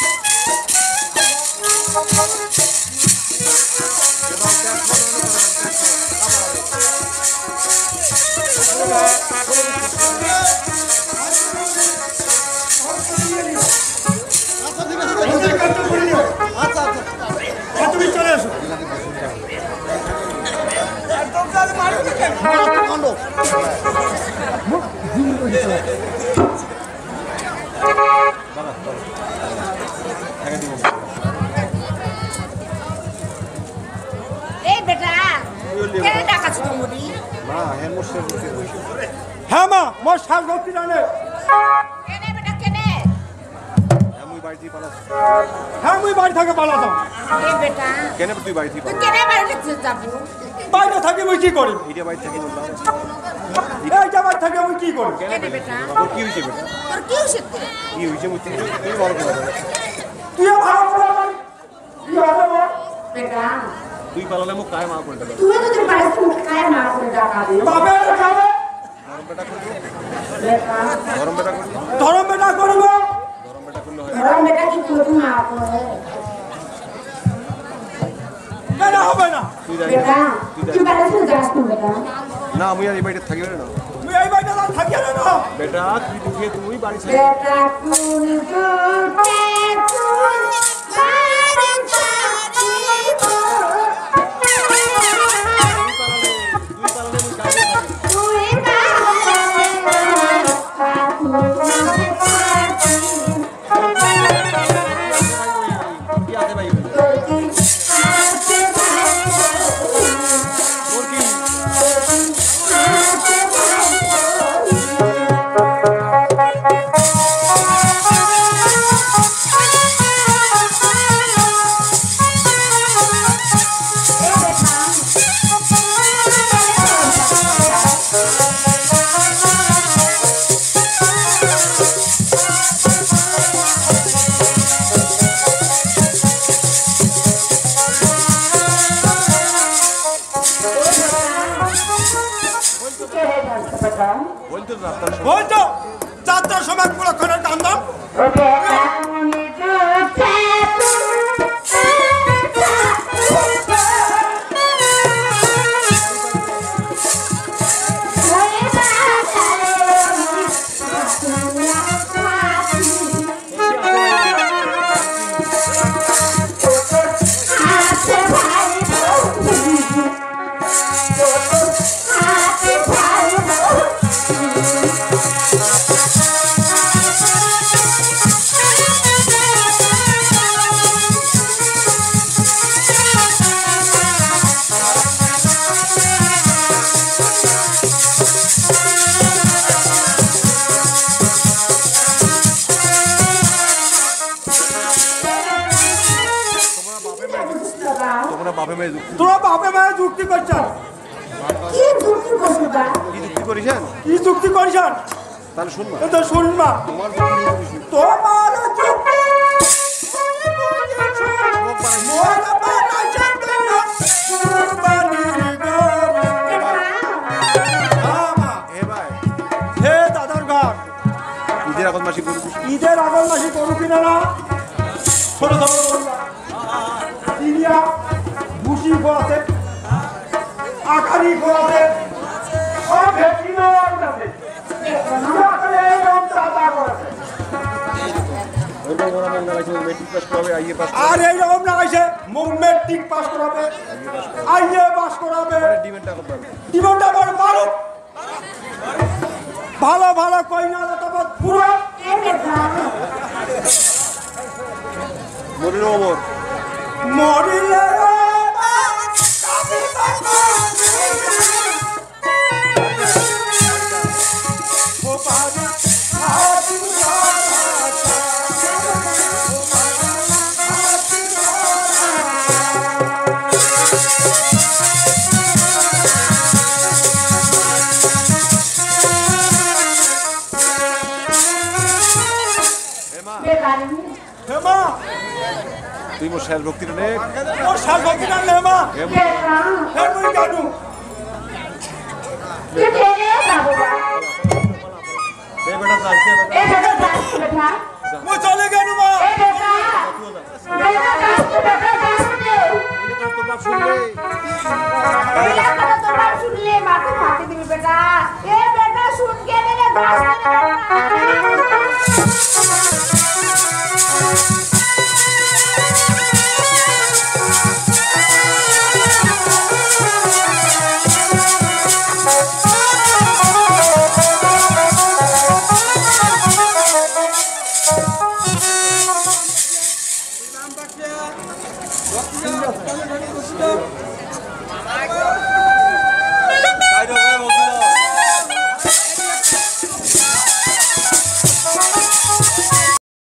তুমি চলে এসো। এই বেটা কেন ডাকাছ তুমি হ্যাঁ মা মোর শাল ভক্তি জানে কেনে বেটা কেনে হ্যাঁ মুই বাড়ি থেকে পালাতাম এই বেটা কেন তুই বাড়ি থেকে তুই কেনে বাড়িতে যাবো বাইরে থাকি মুই কি করি এটা বাড়ি থেকে বললাম এইটা বাড়ি থেকে মুই কি করি কেনে বেটা তোর কি হয়েছে বেটা তোর কি হইছে কি হয়েছে মুই তুই বড় করে তুই ভালো করে কি হবে বল বেটা তুই পালালে মুখ কায় মা করে দেবে তুই তো তোর বাড়িতে মুখে কায় না করে ডাকা দে বাবে খাবে গরম বেটা করবি বেটা গরম বেটা করবি ধরম বেটা করব গরম বেটা করলে হয় ঘর বেটা কি তুই না করে কেন হবে না তুই যাই বেটা তুই বাড়িতে যাস না বেটা না আমি আর এই বাড়িতে থাকি না তুই এই বাড়িতে থাকি না বেটা তুই ঢুকে তুই বাড়ি ছেড়ে বেটা কোন দুতে বলতো যাত্রার সময় কুলক্ষণের কান্দাম তোরা বাপে মায়ের যুক্তি করছেন কি যুক্তি করছিস কি যুক্তি করিছেন কি যুক্তি করছেন তাহলে শুনবা তো শুনবা তোমার যুক্তি করিস তোমার যুক্তি মোর বানাইছেন না কুরবানির গান আমা এ ভাই হে দাদার গান ঈদের আগত মাসি করবি ঈদের আগল মাসি করু কিনা না ছোট ছোট বলবা ইন্ডিয়া বুশি গোয়াতে আকারি গোয়াতে সব ভেটিনো আছে করে এরকম দাদা করে ওইটা ওরা মন লাগাইছে মেট্রিক পাস করবে আইএ পাস আর এইরকম লাগাইছে মেট্রিক পাস করাবে আইএ পাস করাবে ডিমেন্টটা করতে হবে জীবনটা বড় ভালো ভালো ভালো কই না তারপর পুরো মরিল অমর মরিলে হেমা তুই মোর শেষ ভক্তি নে ওর শাল ভক্তি না হেমা হে মুই জানু এ বেটা যাচ্ছে মুই চলে গেলু মা তোর বাপ শুনবে শুনলে মাথা ফাটে দিবি বেটা এ বেটা শুন কে রে